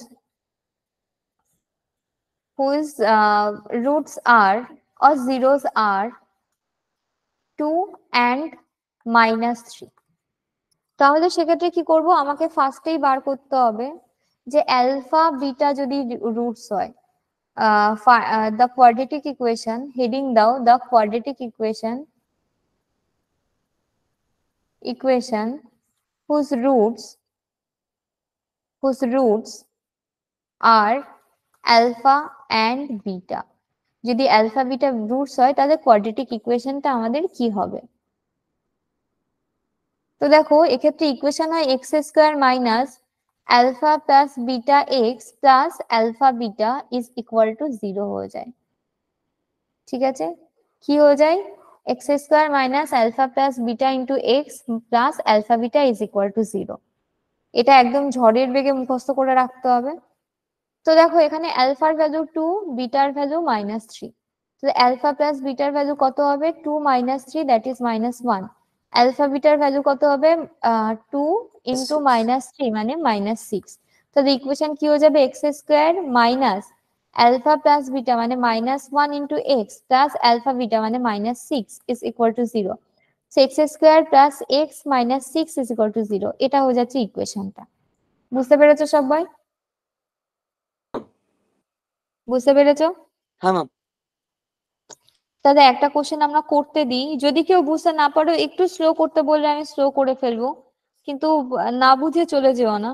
roots are or zeros are 2 and -3। তাহলে সেক্ষেত্রে কি করব, আমাকে ফার্স্টেই বার করতে হবে যে অ্যালফা বিটা যদি রুটস হয়, দ্য কোয়াড্রেটিক ইকুয়েশন, হেডিং দাও the quadratic equation whose roots are alpha and beta। যদি অ্যালফা বিটা রুটস হয় তাহলে কোয়াড্রেটিক ইকুয়েশনটা আমাদের কি হবে। তো দেখো এক্ষেত্রে ইকুয়েশন হয় x square minus alpha plus beta x plus alpha beta is equal to 0 হয়ে যায়। ঠিক আছে, কি হয়ে যায়, x square minus alpha plus beta into x plus alpha beta is equal to 0। এটা একদম ঝড়ের বেগে মুখস্থ করে রাখতে হবে। তো দেখো এখানে অ্যালফার ভ্যালু 2, বিটার ভ্যালু -3। তো অ্যালফা প্লাস বিটার ভ্যালু কত হবে, 2 - 3 দ্যাট ইজ -1। অ্যালফা বিটার ভ্যালু কত হবে, 2 ইন্টু -3 মানে -6। তাহলে ইকুয়েশন কি হয়ে যাবে, x square minus alpha plus beta মানে -1 into x plus alpha beta মানে -6 is equal to 0। X square plus x -6 is equal to 0। এটা হয়ে যাচ্ছে ইকুয়েশনটা। বুঝতে পেরেছো সবাই? বুঝতে পেরেছো? হ্যাঁ ম্যাম। তাহলে একটা কোশ্চেন আমরা করতে দিই, যদি কেউ বুঝতে না পারো একটু স্লো করতে বললে আমি স্লো করে ফেলবো, কিন্তু না বুঝে চলে যেও না,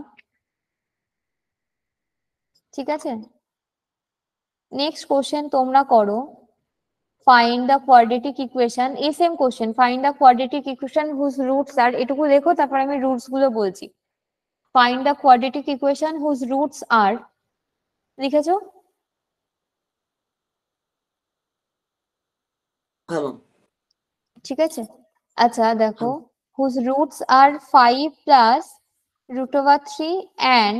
ঠিক আছে? নেক্সট কোশ্চেন তোমরা করো, ফাইন্ড দ্য কোয়াড্রেটিক ইকুয়েশন, এই same question, find the quadratic equation whose roots are, এটুকু লেখো তারপর আমি রুটস গুলো বলছি। Find the quadratic equation whose roots are, লিখেছো? হ্যাঁ ম্যাম। ঠিক আছে, আচ্ছা দেখো, whose roots are 5 plus √3 and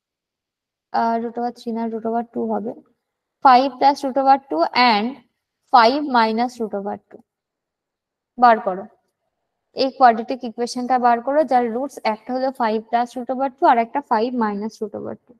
√3 না √2 হবে, 5 প্লাস √2 and 5 মাইনাস √2 বার করো। এই কোয়াড্রেটিক ইকুয়েশনটা বার করো যার রুটস একটা হলো 5 প্লাস √2 আর একটা 5 মাইনাস √2।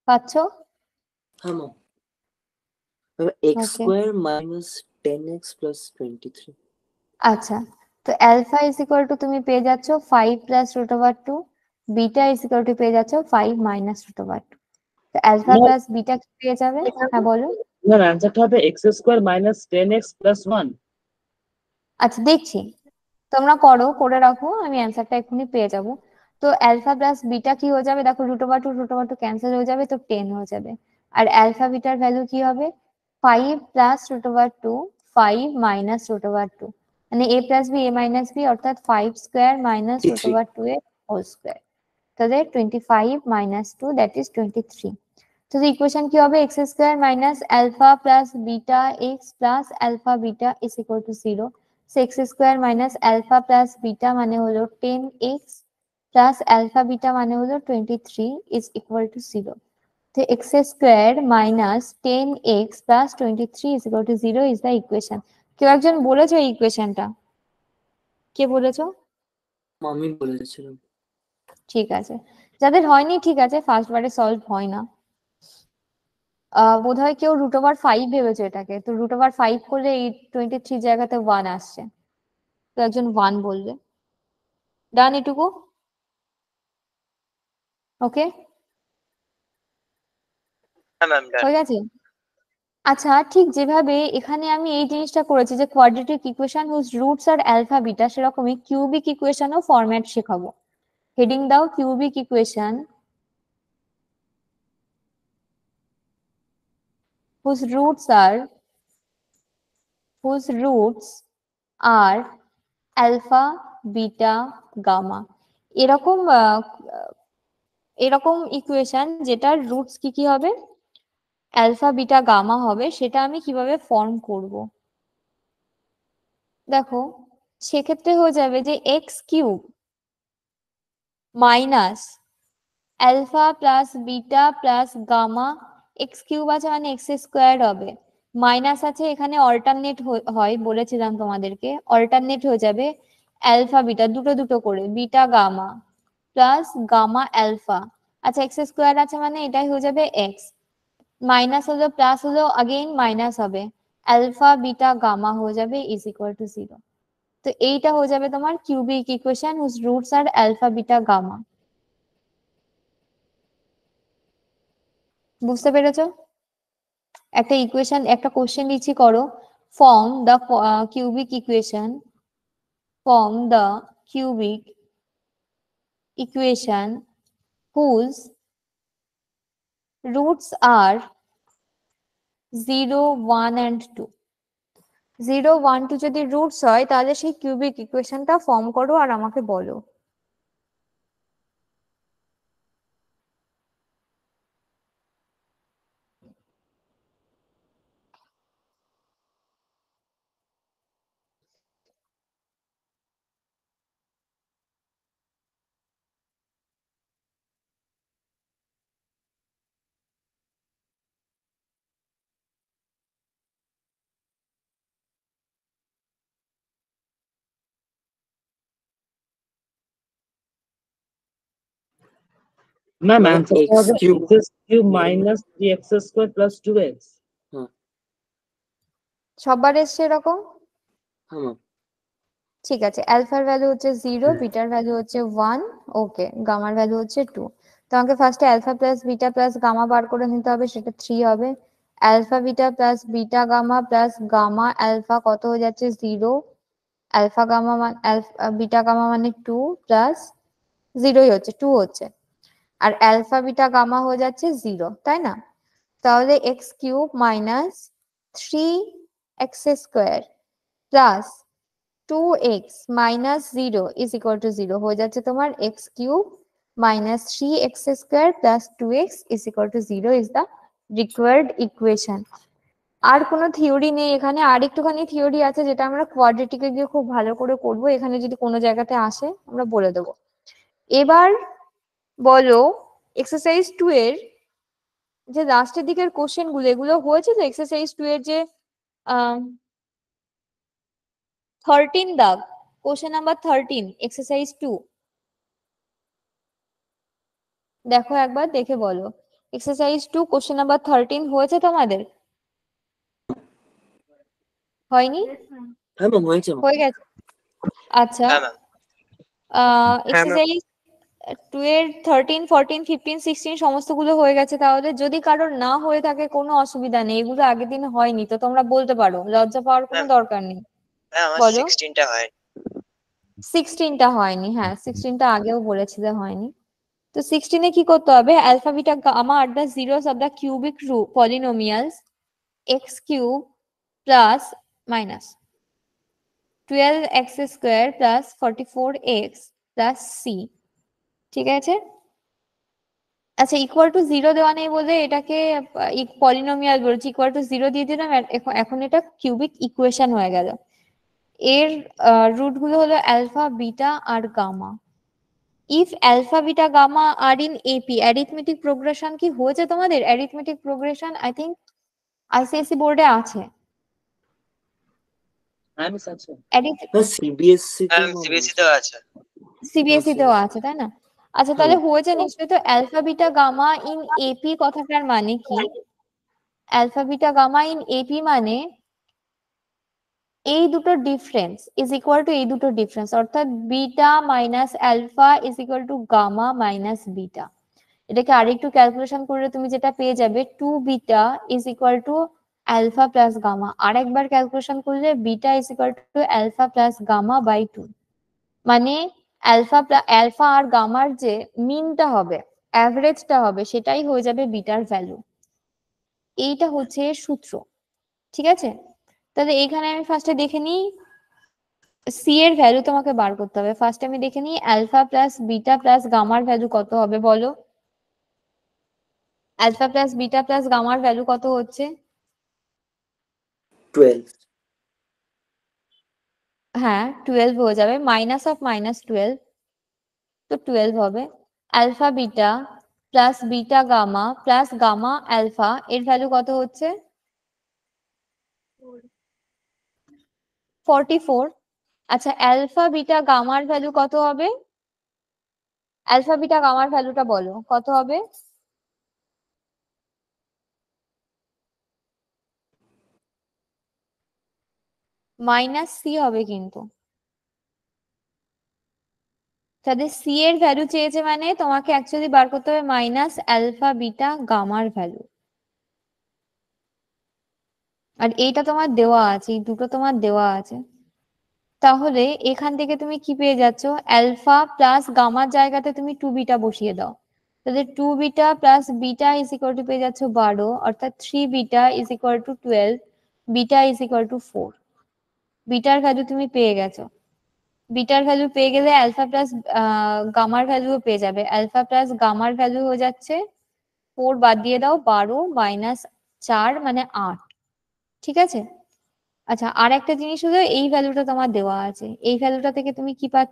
পাচ্ছ? হ্যাঁ ma'am. X okay, square minus 10x plus 23। আচ্ছা, তো অ্যালফা ইজ ইকুয়াল টু তুমি পেয়ে যাচ্ছ 5 plus root over 2, beta is equal to পেয়ে যাচ্ছ 5 মাইনাস রুট ওভার 2। তো অ্যালফা না প্লাস বিটা কি পেয়ে যাবে? হ্যাঁ বলো। না অ্যান্সারটা হবে x square minus 10x plus 1। আচ্ছা দেখছি, তোমরা করো, করে রাখো, আমি অ্যান্সারটা এক্ষুনি পেয়ে যাব। তো অ্যালফা প্লাস বিটা কি হয়ে যাবে দেখো, রুট ওভার টু ক্যান্সেল হয়ে যাবে, তো 10 হয়ে যাবে। আর অ্যালফা বিটার ভ্যালু কি হবে? 5 plus root over 2, 5 minus root over 2, মানে a plus b a minus b, অর্থাৎ 5 স্কোয়ার মাইনাস রুট 23। ওভার 2 এর হোল স্কোয়ার। তাহলে 25 মাইনাস 2 দ্যাট ইজ 23। তো ইকুয়েশন কি হবে? X square minus alpha plus beta x plus alpha beta is equal to 0। X square minus alpha plus beta মানে হলো 10x plus alpha beta মানে হলো 23 is equal to 0। তো x square minus 10x plus 23 is equal to 0 is the equation. কেউ একজন বলেছো এই ইকুয়েশনটা? কে বলেছো? আমি বলেছিলাম। ঠিক আছে, যাদের হয়নি ঠিক আছে, ফার্স্ট বারে সলভ হয় না। বোধহয় কেউ রুট ওভার 5 ভেবেছো এটাকে, তো রুট ওভার 5 করলে এই 23 জায়গাতে 1 আসছে, তো একজন 1 বলবে। ডান এটুকু? ওকে, হ্যাঁ ম্যাম, হয়ে গেছে। আচ্ছা, ঠিক যেভাবে এখানে আমি এই জিনিসটা করেছি যে quadratic equation whose roots are alpha beta, সেরকমই কিউবিক ইকুয়েশনও ফরম্যাট শেখাবো। হেডিং দাও cubic equation whose roots are alpha beta gamma. এরকম এরকম ইকুয়েশন যেটার রুটস কি কি হবে, অ্যালফা বিটা গামা হবে, সেটা আমি কিভাবে ফর্ম করব। দেখো, সেক্ষেত্রে হয়ে যাবে যে x cube minus alpha plus beta plus gamma, x cube আছে মানে এক্স স্কোয়ার হবে, মাইনাস আছে এখানে অল্টারনেট হয় বলেছিলাম তোমাদেরকে, অল্টারনেট হয়ে যাবে অ্যালফা বিটা দুটো দুটো করে, beta gamma plus gamma alpha. আচ্ছা, এক্স স্কোয়ার আছে মানে এটাই হয়ে যাবে এক্স, মাইনাস হলো প্লাস হলো अगेन মাইনাস হবে, অ্যালফা বিটা গামা হয়ে যাবে ইজ ইকুয়াল টু 0। তো এইটা হয়ে যাবে তোমার cubic equation whose roots are alpha beta gamma. বুঝতে পেরেছো? একটা ইকুয়েশন, একটা কোশ্চেন দিচ্ছি, করো। Form the cubic equation, form the cubic equation whose roots are 0, 1 and 2। 0, 1, 2 যদি রুটস হয় তাহলে সেই কিউবিক ইকুয়েশনটা ফর্ম করো আর আমাকে বলো। ম্যাম মানে অ্যান্সারটা এক্স হবে cube. X cube minus 3x square plus 2x। হ্যাঁ সববার এসছে এরকম? হ্যাঁ ম্যাম। ঠিক আছে, অ্যালফার ভ্যালু হচ্ছে 0, বিটার ভ্যালু হচ্ছে 1, ওকে, গামার ভ্যালু হচ্ছে 2। তো আমাকে ফার্স্টে alpha plus beta plus gamma বার করে নিতে হবে, সেটা 3 হবে। Alpha beta plus beta gamma plus gamma alpha কত হয়ে যাচ্ছে 0, অ্যালফা গামা মানে বিটা গামা মানে 2 প্লাস 0ই হচ্ছে 2 হচ্ছে, আর অ্যালফা বিটা গামা হয়ে যাচ্ছে 0, তাই না? তাহলে x cube minus 3x square plus 2x minus 0 is equal to 0 হয়ে যাচ্ছে তোমার x cube minus 3x square plus 2x is equal to 0 is the required equation. আর কোনো থিওরি নেই এখানে, আর একটুখানি থিওরি আছে যেটা আমরা কোয়াড্রেটিকে গিয়ে খুব ভালো করে করব, এখানে যদি কোনো জায়গাতে আসে আমরা বলে দেবো। এবার বলো এক্সারসাইজ 2 এর যে লাস্টের দিকের কোশ্চেন গুলো, এগুলো হয়েছে তো এক্সারসাইজ 2 এর যে 13 দাগ, কোশ্চেন নাম্বার 13 এক্সারসাইজ 2, দেখো একবার দেখে বলো এক্সারসাইজ 2 কোশ্চেন নাম্বার 13 হয়েছে তোমাদের? হয়নি? হ্যাঁ ম্যাম হয়েছে হয়ে গেছে? আচ্ছা, হ্যাঁ ম্যাম। এক্সারসাইজ 2 এর 13, 14, 15, 16 সমস্তগুলো হয়ে গেছে। তাহলে যদি কারোর না হয়ে থাকে কোনো অসুবিধা নেই, এগুলো আগের দিন হয়নি তো তোমরা বলতে পারো, লজ্জা পাওয়ার কোনো ম্যাম। দরকার নেই। হ্যাঁ আমার বলো। 16টা হয়। 16টা হয়নি, হ্যাঁ 16টা আগেও বলেছিলে হয়নি। তো 16 এ কি করতে হবে? Alpha beta gamma are the zeros of the cubic polynomials x cube plus minus 12x square plus 44x plus C. ঠিক আছে? আচ্ছা, ইকুয়াল টু 0 দেওয়া নেই বলে এটাকে পলিনোমিয়াল বলছি, ইকুয়াল টু 0 দিয়ে দিলাম। এখন এটা কিউবিক ইকুয়েশন হয়ে গেল। এর রুট গুলো হলো আলফা বিটা আর gamma. If alpha beta gamma are in AP, arithmetic progression কি হয়েছে তোমাদের? Arithmetic progression I think ICSE বোর্ডে আছে। হ্যাঁ মিস আছে। সিবিএসসি তে হ্যাঁ সিবিএসসি তেও আছে। সিবিএসসি তেও আছে, তাই না? আচ্ছা, তাহলে হয়েছে নিশ্চয়ই। তো alpha beta gamma in AP কথাটার মানে কি? Alpha beta gamma in AP মানে এই দুটো ডিফারেন্স ইজ ইকুয়াল টু এই দুটো ডিফারেন্স, অর্থাৎ beta minus alpha is equal to gamma minus beta. এটাকে আরেকটু ক্যালকুলেশন করলে তুমি যেটা পেয়ে যাবে 2 beta is equal to alpha plus gamma. আরেকবার ক্যালকুলেশন করলে beta is equal to alpha plus gamma by 2। মানে আলফা আর গামার যে মিনটা হবে, অ্যাভারেজটা হবে, সেটাই হয়ে যাবে বিটার ভ্যালু। এইটা হচ্ছে এর সূত্র। ঠিক আছে? তাহলে এখানে আমি ফার্স্টে দেখে নিই সি এর ভ্যালু তোমাকে বার করতে হবে। ফার্স্টে আমি দেখে নিই আলফা প্লাস বিটা প্লাস গামার ভ্যালু কত হবে বলো। আলফা প্লাস বিটা প্লাস গামার ভ্যালু কত হচ্ছে? 12। হ্যাঁ 12 হয়ে যাবে, মাইনাস অফ মাইনাস 12, তো 12 হবে। Alpha beta plus beta gamma plus gamma alpha এর ভ্যালু কত হচ্ছে? 44। আচ্ছা, আলফা বিটা গামার ভ্যালু কত হবে? আলফা বিটা গামার ভ্যালুটা বলো কত হবে? মাইনাস সি হবে কিন্তু। তাদের সি এর ভ্যালু চেয়েছে মানে তোমাকে অ্যাকচুয়ালি বার করতে হবে মাইনাস আলফা বিটা গামার ভ্যালু। আর এইটা তোমার দেওয়া আছে, এই দুটো তোমার দেওয়া আছে। তাহলে এখান থেকে তুমি কি পেয়ে যাচ্ছ? আলফা প্লাস গামার জায়গাতে তুমি 2 বিটা বসিয়ে দাও। তাহলে 2 beta plus beta is equal to পেয়ে যাচ্ছ 12, অর্থাৎ 3 beta is equal to 12, beta is equal to 4। বিটার ভ্যালু তুমি পেয়ে গেছো। বিটার ভ্যালু পেয়ে গেলে আলফা প্লাস গামার ভ্যালুও পেয়ে যাবে। আলফা প্লাস গামার ভ্যালু হয়ে যাচ্ছে 4, বাদ দিয়ে দাও 12 মাইনাস 4 মানে 8। ঠিক আছে? আচ্ছা, আর একটা জিনিস হলো এই ভ্যালুটা তোমার দেওয়া আছে, এই ভ্যালুটা থেকে তুমি কি পাচ্ছ?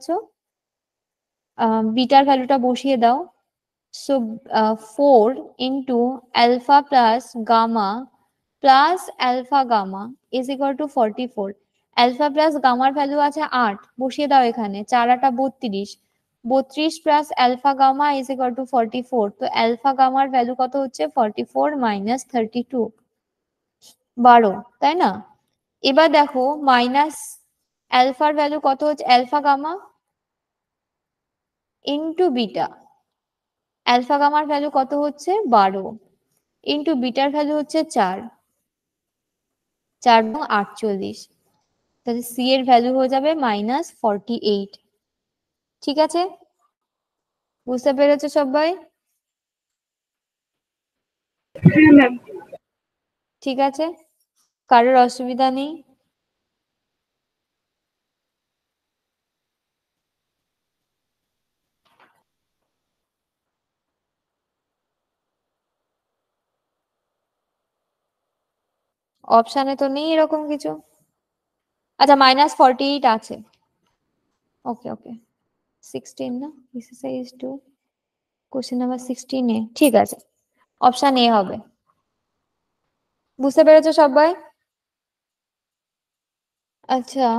বিটার ভ্যালুটা বসিয়ে দাও। So 4 into alpha plus gamma plus alpha gamma is equal to 44। Alpha plus গামার ভ্যালু আছে 8, বসিয়ে দাও এখানে। 4 8 32, 32 plus alpha gamma is equal to 44। তো আলফা গামার ভ্যালু কত হচ্ছে? 44 মাইনাস 32, 12, তাই না? এবার দেখো মাইনাস আলফার ভ্যালু কত হচ্ছে? Alpha gamma into beta. Alpha গামার ভ্যালু কত হচ্ছে? 12 ইন্টু বিটার ভ্যালু হচ্ছে 4, 4 এবং 48। তাহলে সি এর ভ্যালু হয়ে যাবে মাইনাস 48। ঠিক আছে? বুঝতে পেরেছো সবাই? ঠিক আছে, কারোর অসুবিধা নেই? অপশানে তো নেই এরকম কিছু। আচ্ছা, মাইনাস 48 আছে। ওকে ওকে, 16 না, এক্সারসাইজ 2 কোশ্চেন নাম্বার 16 ঠিক আছে, অপশন এ হবে। বুঝতে পেরেছো সবাই? আচ্ছা,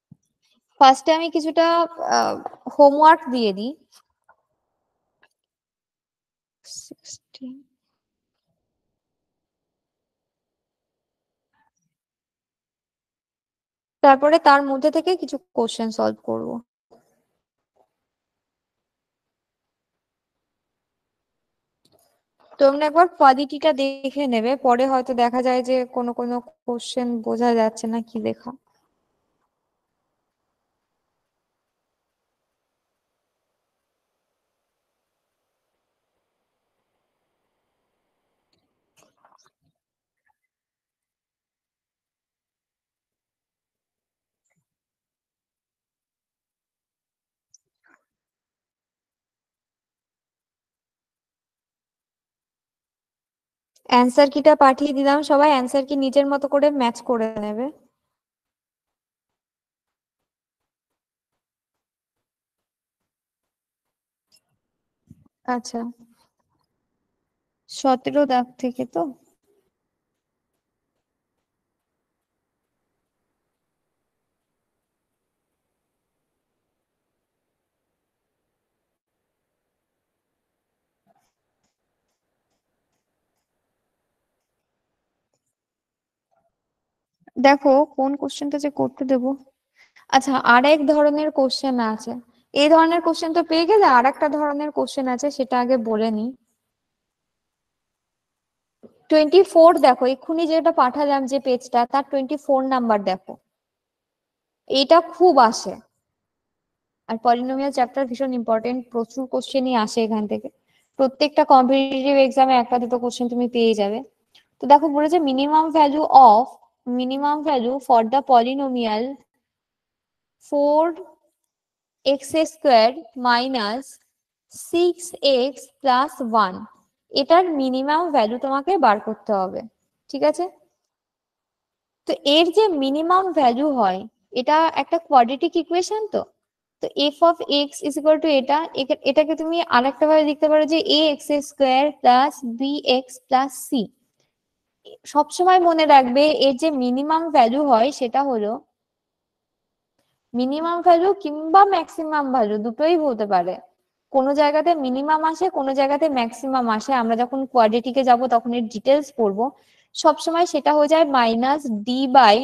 ফার্স্টে আমি কিছুটা হোমওয়ার্ক দিয়ে দিই। 16। তারপরে তার মধ্যে থেকে কিছু কোশ্চেন সলভ করব। তোমরা একবার কোয়ালিটিটা দেখে নেবে, পরে হয়তো দেখা যায় যে কোনো কোনো কোশ্চেন বোঝা যাচ্ছে না কি লেখা। অ্যান্সার কিটা পাঠিয়ে দিলাম, সবাই অ্যান্সার কি নিজের মতো করে ম্যাচ করে নেবে। আচ্ছা, 17 দাগ থেকে তো। দেখো কোন কোশ্চেনটা যে করতে দেবো। আচ্ছা, আরেক ধরনের কোশ্চেন আছে। এই ধরনের কোশ্চেন তো পেয়ে গেলে, আর একটা ধরনের কোশ্চেন আছে, সেটা আগে বলে নি। 24 দেখো, এক্ষুনি যেটা পাঠালাম যে পেজটা, তার 24 নাম্বার দেখো। এটা খুব আসে। আর পলিনোমিয়াল চ্যাপ্টার ভীষণ ইম্পর্টেন্ট, প্রচুর কোশ্চেনই আসে এখান থেকে। প্রত্যেকটা কম্পিটিটিভ এক্সামে একটা দুটো কোশ্চেন তুমি পেয়ে যাবে। তো দেখো বলেছে minimum value for the polynomial 4x² minus 6x plus 1, এটার মিনিমাম ভ্যালু তোমাকে বার করতে হবে। ঠিক আছে, তো এর যে মিনিমাম ভ্যালু হয়, এটা একটা কোয়াড্রেটিক ইকুয়েশন। তো তো f of x is equal to এটাকে তুমি আরেকটা ভাবে লিখতে পারো যে a x square plus B x plus c. সবসময় মনে রাখবে এর যে মিনিমাম ভ্যালু হয় সেটা হলো মিনিমাম ভ্যালু কিংবা ম্যাক্সিমাম ভ্যালু, দুটোই হতে পারে। কোনো জায়গাতে মিনিমাম আসে, কোনো জায়গাতে ম্যাক্সিমাম আসে। আমরা যখন কোয়াড্রেটিকে যাব তখন এর ডিটেলস পড়বো। সবসময় সেটা হয়ে যায় মাইনাস ডি বাই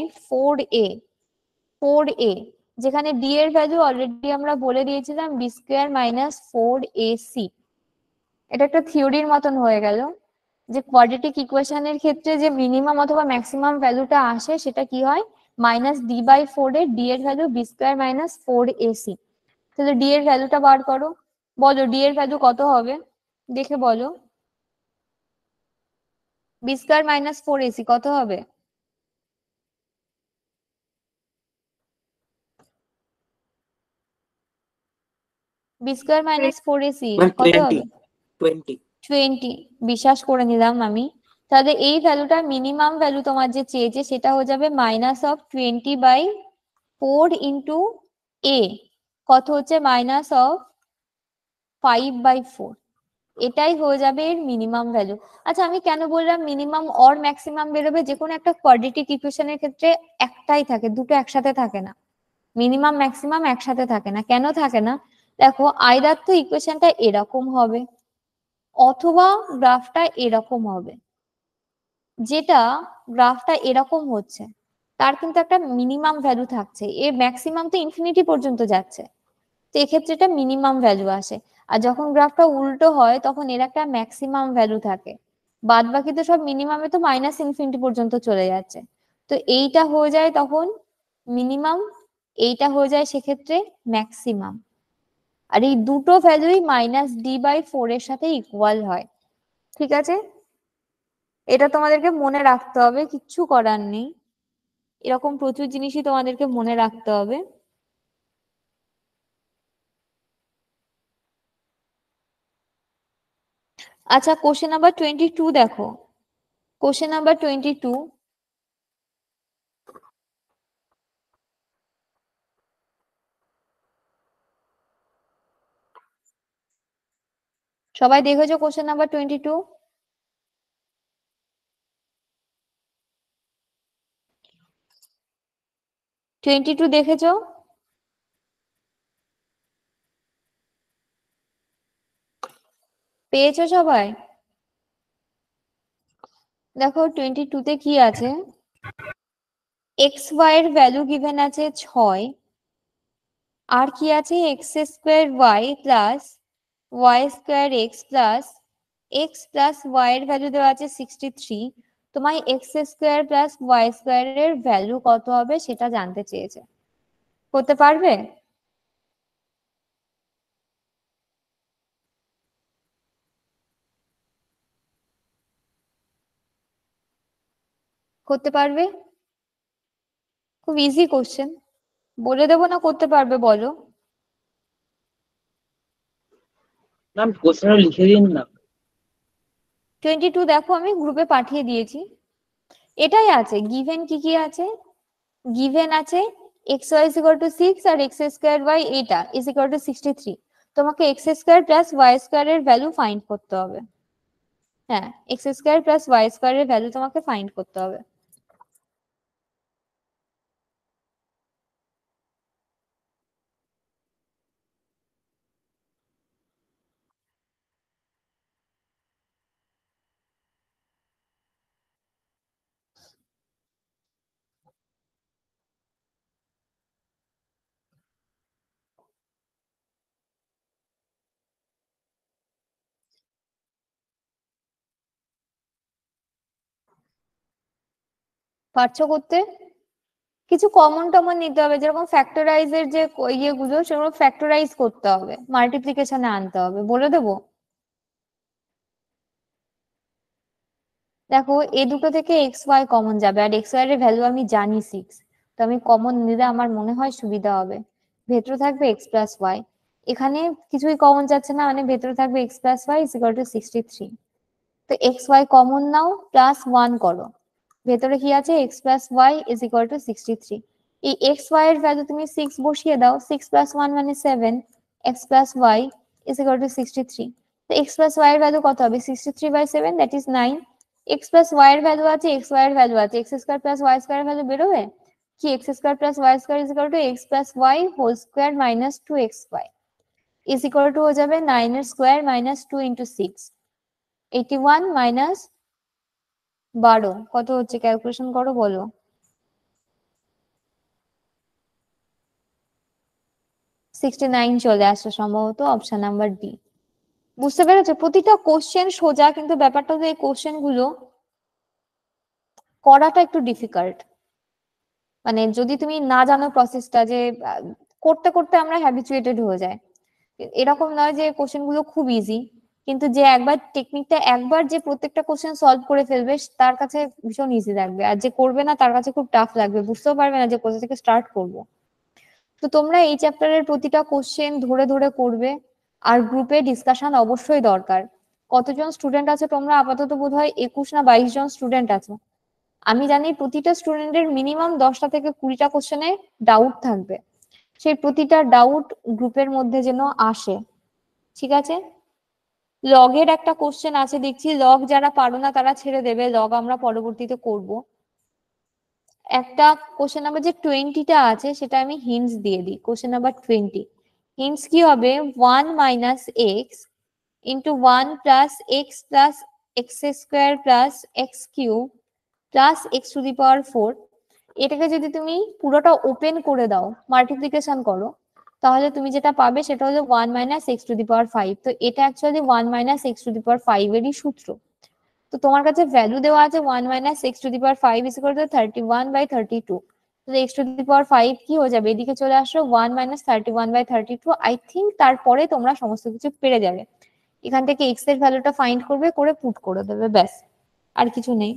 4a, যেখানে ডি এর ভ্যালু অলরেডি আমরা বলে দিয়েছিলাম বি স্কোয়ার মাইনাস 4ac। এটা একটা থিওরির মতন হয়ে গেল যে কোয়াড্রেটিক ইকুয়েশনের ক্ষেত্রে যে মিনিমাম অথবা ম্যাক্সিমাম ভ্যালুটা আসে সেটা কি হয়, মাইনাস ডি বাই 4 এর ডি এর value B square minus 4ac। তাহলে ডি এর ভ্যালুটা বার করো, বলো ডি এর ভ্যালু কত হবে, দেখে বলো। বি স্কোয়ার মাইনাস 4ac কত হবে? বি স্কোয়ার মাইনাস 4ac কত হবে? 20। বিশ্বাস করে নিলাম আমি। তাহলে এই ভ্যালুটা মিনিমাম ভ্যালু তোমার যে চেয়েছে সেটা হয়ে যাবে মাইনাস অফ 20/4 ইন্টু এ, কত হচ্ছে মাইনাস অফ 5/4। এটাই হয়ে যাবে এর মিনিমাম ভ্যালু। আচ্ছা, আমি কেন বললাম মিনিমাম অর ম্যাক্সিমাম বেরোবে? যে কোনো একটা কোয়াড্রেটিক ইকুয়েশনের ক্ষেত্রে একটাই থাকে, দুটো একসাথে থাকে না। মিনিমাম ম্যাক্সিমাম একসাথে থাকে না। কেন থাকে না? দেখো, আইদার তো ইকুয়েশনটা এরকম হবে অথবা গ্রাফটা এরকম হবে। যেটা গ্রাফটা এরকম হচ্ছে তার কিন্তু একটা মিনিমাম ভ্যালু থাকছে, এ ম্যাক্সিমাম তো ইনফিনিটি পর্যন্ত যাচ্ছে, তো এক্ষেত্রে এটা মিনিমাম ভ্যালু আসে। আর যখন গ্রাফটা উল্টো হয় তখন এর একটা ম্যাক্সিমাম ভ্যালু থাকে, বাদ বাকি তো সব মিনিমামে তো মাইনাস ইনফিনিটি পর্যন্ত চলে যাচ্ছে। তো এইটা হয়ে যায় তখন মিনিমাম, এইটা হয়ে যায় সেক্ষেত্রে ম্যাক্সিমাম। আর এই দুটো ভ্যালুই মাইনাস ডি বাই 4 এর সাথে ইকুয়াল হয়। ঠিক আছে, এটা তোমাদেরকে মনে রাখতে হবে, কিচ্ছু করার নেই। এরকম প্রচুর জিনিসই তোমাদেরকে মনে রাখতে হবে। আচ্ছা, কোশ্চেন নাম্বার 22 দেখো। কোশ্চেন নাম্বার 22, সবাই দেখেছো কোশ্চেন নাম্বার 22? দেখেছো? পেয়েছো সবাই? দেখো 22 কি আছে, এক্স ওয়াই এর ভ্যালু গিভেন আছে 6, আর কি আছে x square y plus y square x plus y এর ভ্যালু দেওয়া আছে 63। তোমায় x square plus y square এর ভ্যালু কত হবে সেটা জানতে চেয়েছে। করতে পারবে? করতে পারবে? খুব ইজি কোশ্চেন, বলে দেবো না করতে পারবে বলো? ম্যাম কোশ্চেনটা লিখে দিন না। 22 দেখো আমি গ্রুপে পাঠিয়ে দিয়েছি। এটাই আছে, গিভেন কি কি আছে, গিভেন আছে x y is equal to 6 আর এক্স স্কোয়ার ওয়াই এটা ইজ ইকুয়াল টু 63। তোমাকে x square plus y square এর ভ্যালু ফাইন্ড করতে হবে। হ্যাঁ, x square plus y square এর ভ্যালু তোমাকে ফাইন্ড করতে হবে। পারছো করতে? কিছু কমন টমন নিতে হবে, যেরকম ফ্যাক্টরাইজের যে ইয়েগুলো সেগুলো ফ্যাক্টরাইজ করতে হবে, মাল্টিপ্লিকেশনে আনতে হবে, বলে দেবো। দেখো এ দুটো থেকে এক্স ওয়াই কমন যাবে, আর এক্স ওয়াই এর ভ্যালু আমি জানি 6, তো আমি কমন নিলে আমার মনে হয় সুবিধা হবে। ভেতরে থাকবে এক্স প্লাস ওয়াই, এখানে কিছুই কমন যাচ্ছে না, মানে ভেতরে থাকবে x plus y is equal to 63। তো এক্স ওয়াই কমন নাও, প্লাস 1 করো, ভেতরে কি আছে x plus y is equal to 63। এই এক্স ওয়াই এর ভ্যালু তুমি 6 বসিয়ে দাও, 6 প্লাস 1 মানে 7, x plus y is equal to 63। তো এক্স প্লাস ওয়াই এর ভ্যালু কত হবে, 63/7 that is 9। X plus y এর ভ্যালু আছে, এক্স ওয়াই এর ভ্যালু আছে, x square plus y square এর ভ্যালু বেরোবে কি, x square plus y square is equal to x plus y whole square minus 2xy is equal to হয়ে যাবে 9 এর স্কোয়ার মাইনাস 2 ইন্টু 6, 81 মাইনাস 12 কত হচ্ছে, ক্যালকুলেশন করো বলো। 69 চলে আসছে সম্ভবত, অপশন নাম্বার ডি। বুঝতে পেরেছো? প্রতিটা কোশ্চেন সোজা, কিন্তু ব্যাপারটা হচ্ছে এই কোশ্চেন গুলো করাটা একটু ডিফিকাল্ট। মানে যদি তুমি না জানো প্রসেসটা, যে করতে করতে আমরা হ্যাবিচুয়েটেড হয়ে যায়, এরকম নয় যে কোশ্চেন গুলো খুব ইজি, কিন্তু যে একবার টেকনিকটা একবার যে প্রত্যেকটা কোশ্চেন সলভ করে ফেলবে তার কাছে ভীষণ ইজি লাগবে, আর যে করবে না তার কাছে খুব টাফ লাগবে, বুঝতেও পারবে না যে কোথা থেকে স্টার্ট করবো। তো তোমরা এই চ্যাপ্টারের প্রতিটা কোশ্চেন ধরে ধরে করবে, আর গ্রুপে ডিসকাশন অবশ্যই দরকার। কতজন স্টুডেন্ট আছে তোমরা? আপাতত বোধহয় 21 না 22 জন স্টুডেন্ট আছে। আমি জানি প্রতিটা স্টুডেন্টের মিনিমাম 10টা থেকে 20টা কোশ্চেনে ডাউট থাকবে, সেই প্রতিটা ডাউট গ্রুপের মধ্যে যেন আসে, ঠিক আছে? লগের একটা কোশ্চেন আছে দেখছি, লগ যারা পারো না তারা ছেড়ে দেবে, লগ আমরা পরবর্তীতে করব। একটা কোশ্চেন নাম্বার যে 20টা আছে সেটা আমি হিন্টস দিয়ে দিই। কোশ্চেন নাম্বার 20 হিন্টস কি হবে, 1 minus x into 1 plus x square plus x cube plus x to the power 4। এটাকে যদি তুমি পুরোটা ওপেন করে দাও, মাল্টিপ্লিকেশন করো, তাহলে তুমি যেটা পাবে সেটা হলো 1 minus x to the power 5। তো এটা actually 1 minus x to the power 5 এরই সূত্র। তো তোমার কাছে ভ্যালু দেওয়া আছে 1 minus x to the power 5 is equal to 31/32। তো এক্স টু দি পাওয়ার 5 কি হয়ে যাবে, এদিকে চলে আসলো 1 মাইনাস 31/32। আই থিঙ্ক তারপরে তোমরা সমস্ত কিছু পেরে যাবে। এখান থেকে এক্স এর ভ্যালুটা ফাইন্ড করবে, করে পুট করে দেবে, ব্যাস, আর কিছু নেই।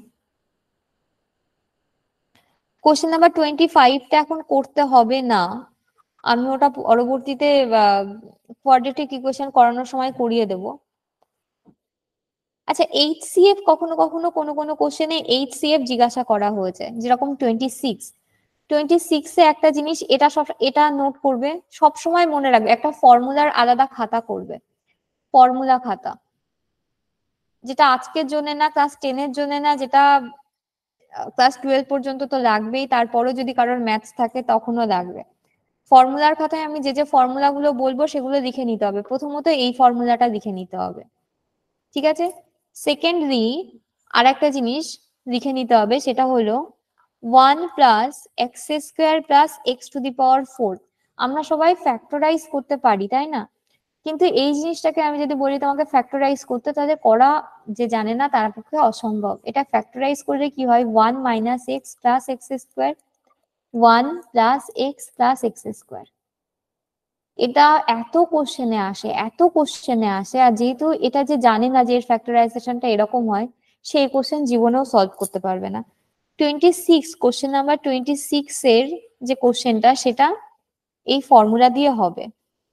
কোশ্চেন নাম্বার 25টা এখন করতে হবে না, আমি ওটা পরবর্তীতে কোয়াড্রেটিক ইকুয়েশন করানোর সময় করিয়ে দেব। আচ্ছা, এইচসিএফ কখনো কখনো কোনো কোনো কোশ্চেনে এইচসিএফ জিজ্ঞাসা করা হয়েছে, যেরকম 26 এ একটা জিনিস, এটা নোট করবে, সব সময় মনে রাখবে, একটা ফর্মুলার আলাদা খাতা করবে, ফর্মুলা খাতা, যেটা আজকের জন্য না, ক্লাস 10 এর জন্য না, যেটা ক্লাস 12 পর্যন্ত তো লাগবেই, তারপরে যদি কারোর ম্যাথস থাকে তখনও লাগবে। ফর্মুলার খাতায় আমি যে যে ফর্মুলা গুলো বলবো সেগুলো লিখে নিতে হবে, প্রথমত এই ফর্মুলাটা লিখে নিতে হবে। ঠিক আছে। সেকেন্ডলি আর একটা জিনিস লিখে নিতে হবে, সেটা হলো 1 plus x square plus x to the power 4। আমরা সবাই ফ্যাক্টরাইজ করতে পারি, তাই না? কিন্তু এই জিনিসটাকে আমি যদি বলি তোমাকে ফ্যাক্টরাইজ করতে, তাহলে করা যে জানে না তার পক্ষে অসম্ভব। এটা ফ্যাক্টরাইজ করলে কি হয়, 1 minus x plus x square, 1 plus x plus x square. এটা এত কোশ্চেনে আসে, এত কোশ্চেনে আসে। আর যেহেতু এটা যে জানে না যে এর ফ্যাক্টরাইজেশনটা এরকম হয়, সেই কোশ্চেন জীবনেও সলভ করতে পারবে না। 26 কোশ্চেন নাম্বার 26 এর যে কোশ্চেনটা, সেটা এই ফর্মুলা দিয়ে হবে।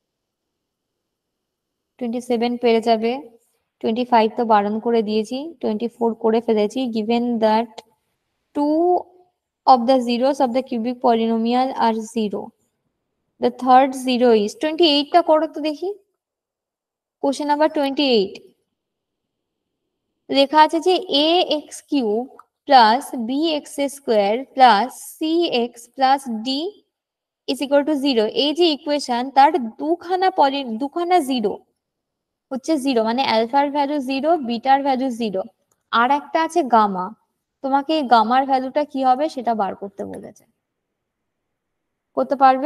27 পেরে যাবে, 25 তো বারণ করে দিয়েছি, 24 করে ফেলেছি। Given that 2 of the zeros of the cubic polynomial are 0, the third zero is 28 টা করো তো দেখি। কোশ্চেন নাম্বার 28 লেখা আছে যে a x cube plus b x square plus c x plus d is equal to 0। এই যে equation, তার দুখানা জিরো হচ্ছে 0, মানে অ্যালফার ভ্যালু 0, বিটার ভ্যালু 0, আর একটা আছে গামা। তোমাকে এই গামার ভ্যালুটা কি হবে সেটা বার করতে বলেছে। করতে পারবে?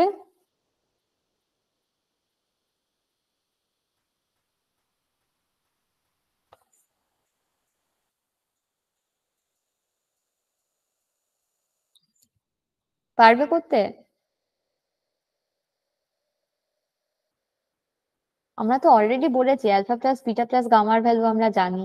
পারবে করতে? আমরা তো অলরেডি বলেছি অ্যালফা প্লাস বিটা প্লাস গামার ভ্যালু আমরা জানি।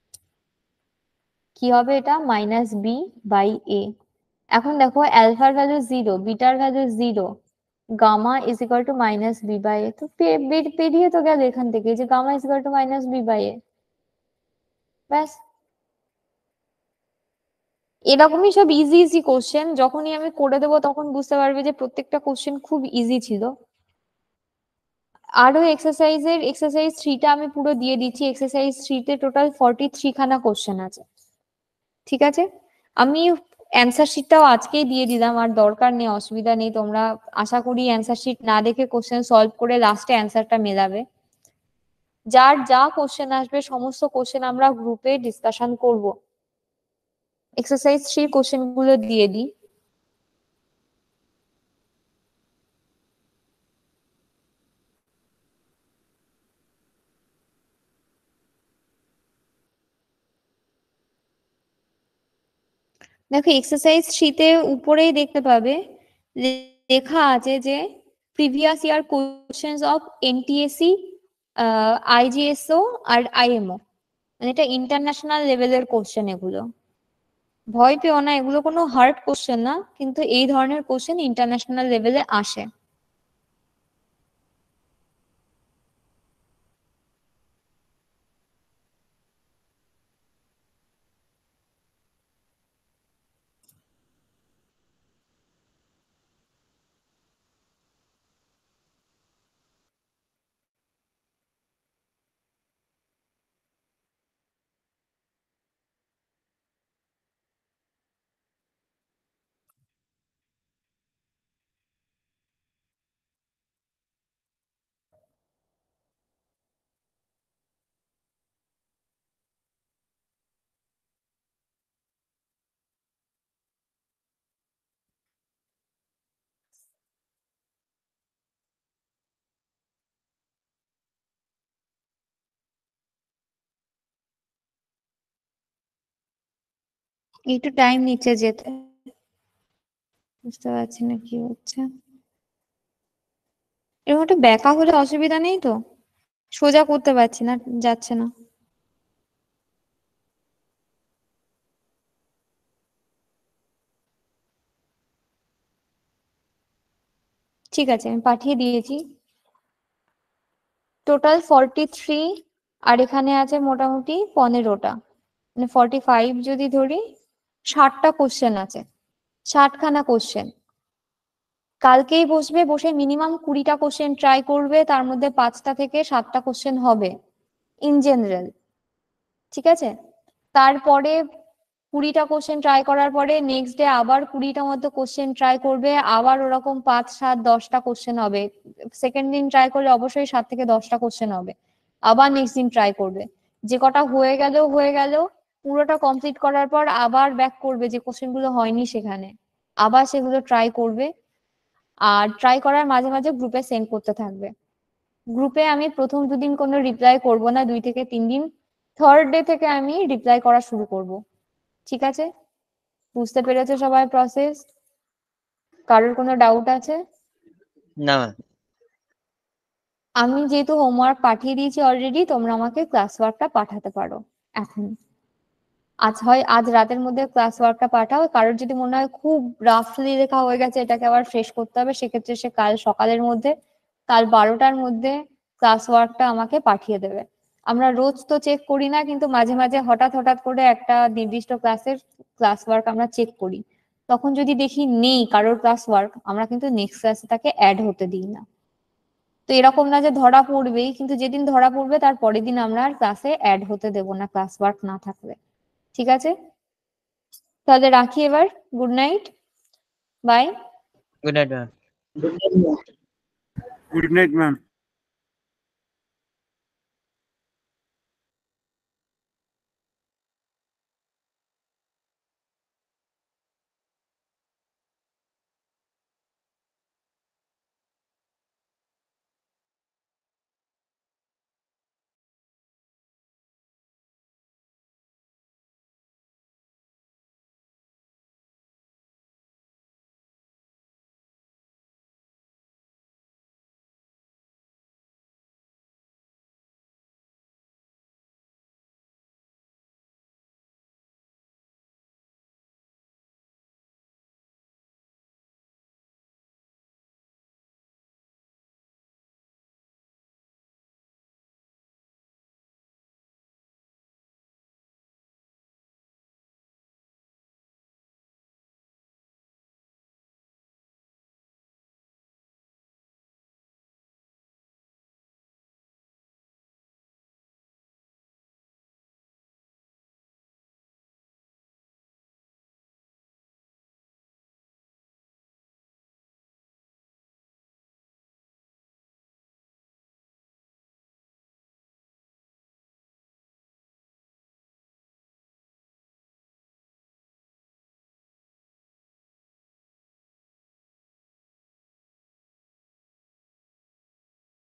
কি হবে এটা, মাইনাস বি বাই এ। এখন দেখো অ্যালফার ভ্যালু 0, বিটার value 0, gamma is equal to minus b by a. তো পেরিয়ে তো গেল এখান থেকে যে gamma is equal to minus b by a. ব্যাস, এরকমই সব ইজি ইজি কোশ্চেন। যখনই আমি করে দেবো তখন বুঝতে পারবে যে প্রত্যেকটা কোশ্চেন খুব ইজি ছিল। আরো এক্সারসাইজ 3টা আমি পুরো দিয়ে দিচ্ছি। এক্সারসাইজ 3 তে টোটাল 43 খানা কোশ্চেন আছে, ঠিক আছে? আমি অ্যান্সার শিটটাও আজকেই দিয়ে দিলাম, আর দরকার নেই, অসুবিধা নেই। তোমরা আশা করি অ্যান্সার শিট না দেখে কোশ্চেন সলভ করে লাস্টে অ্যান্সারটা মেলাবে। যার যা কোশ্চেন আসবে সমস্ত কোশ্চেন আমরা গ্রুপে ডিসকাশন করব। এক্সারসাইজ 3 কোশ্চেন গুলো দিয়ে দিই। দেখো এক্সারসাইজ 3 তে উপরেই দেখতে পাবে লেখা আছে যে previous year questions of NTSC, IGSO আর আইএমও, মানে এটা ইন্টারন্যাশনাল লেভেলের কোশ্চেন। এগুলো ভয় পেও না, এগুলো কোনো হার্ড কোশ্চেন না, কিন্তু এই ধরনের কোশ্চেন ইন্টারন্যাশনাল লেভেলে আসে। একটু টাইম নিচ্ছে যেতে, বুঝতে পারছি না কি হচ্ছে। এরকম একটা ব্যাকা হলে অসুবিধা নেই তো? সোজা করতে পারছি না, যাচ্ছে না। ঠিক আছে, আমি পাঠিয়ে দিয়েছি। টোটাল 43, আর এখানে আছে মোটামুটি 15টা, মানে 45 যদি ধরি, 60টা কোশ্চেন আছে, 60 খানা কোশ্চেন। কালকেই বসবে, বসে মিনিমাম 20টা কোশ্চেন ট্রাই করবে, তার মধ্যে 5টা থেকে 7টা কোশ্চেন হবে ইন জেনারেল, ঠিক আছে? তারপরে 20টা কোশ্চেন ট্রাই করার পরে নেক্সট ডে আবার 20টা মতো কোশ্চেন ট্রাই করবে, আবার ওরকম 5, 7, 10টা কোশ্চেন হবে। সেকেন্ড দিন ট্রাই করলে অবশ্যই 7 থেকে 10টা কোশ্চেন হবে, আবার নেক্সট দিন ট্রাই করবে। যে কটা হয়ে গেল, পুরোটা কমপ্লিট করার পর আবার ব্যাক করবে, যে কোশ্চেন গুলো হয়নি সেখানে আবার সেগুলো ট্রাই করবে। আর ট্রাই করার মাঝে মাঝে গ্রুপে সেন্ড করতে থাকবে। গ্রুপে আমি প্রথম 2 দিন কোনো রিপ্লাই করব না, 2 থেকে 3 দিন, থার্ড ডে থেকে আমি রিপ্লাই করা শুরু করব। ঠিক আছে? বুঝতে পেরেছো সবাই প্রসেস? কারোর কোনো ডাউট আছে? না ম্যাম। আমি যেহেতু হোমওয়ার্ক পাঠিয়ে দিয়েছি অলরেডি, তোমরা আমাকে ক্লাস ওয়ার্কটা পাঠাতে পারো এখন। আজ রাতের মধ্যে ক্লাস ওয়ার্কটা পাঠাও। কারোর যদি মনে হয় খুব রাফলি লেখা হয়ে গেছে, এটাকে আবার ফ্রেশ করতে হবে, সেক্ষেত্রে সে কাল সকালের মধ্যে, কাল 12টার মধ্যে ক্লাস ওয়ার্কটা আমাকে পাঠিয়ে দেবে। আমরা রোজ তো চেক করি না, কিন্তু মাঝে মাঝে হঠাৎ করে একটা নির্দিষ্ট ক্লাসের ক্লাস ওয়ার্ক আমরা চেক করি। তখন যদি দেখি নেই কারোর ক্লাস ওয়ার্ক, আমরা কিন্তু নেক্সট ক্লাসে তাকে অ্যাড হতে দিই না। তো এরকম না যে ধরা পড়বেই, কিন্তু যেদিন ধরা পড়বে তার পরের দিন আমরা আর ক্লাসে অ্যাড হতে দেবো না ক্লাস ওয়ার্ক না থাকলে। ঠিক আছে? তাহলে রাখি এবার। Good night, bye. Good night ma'am. Good night, ma'am.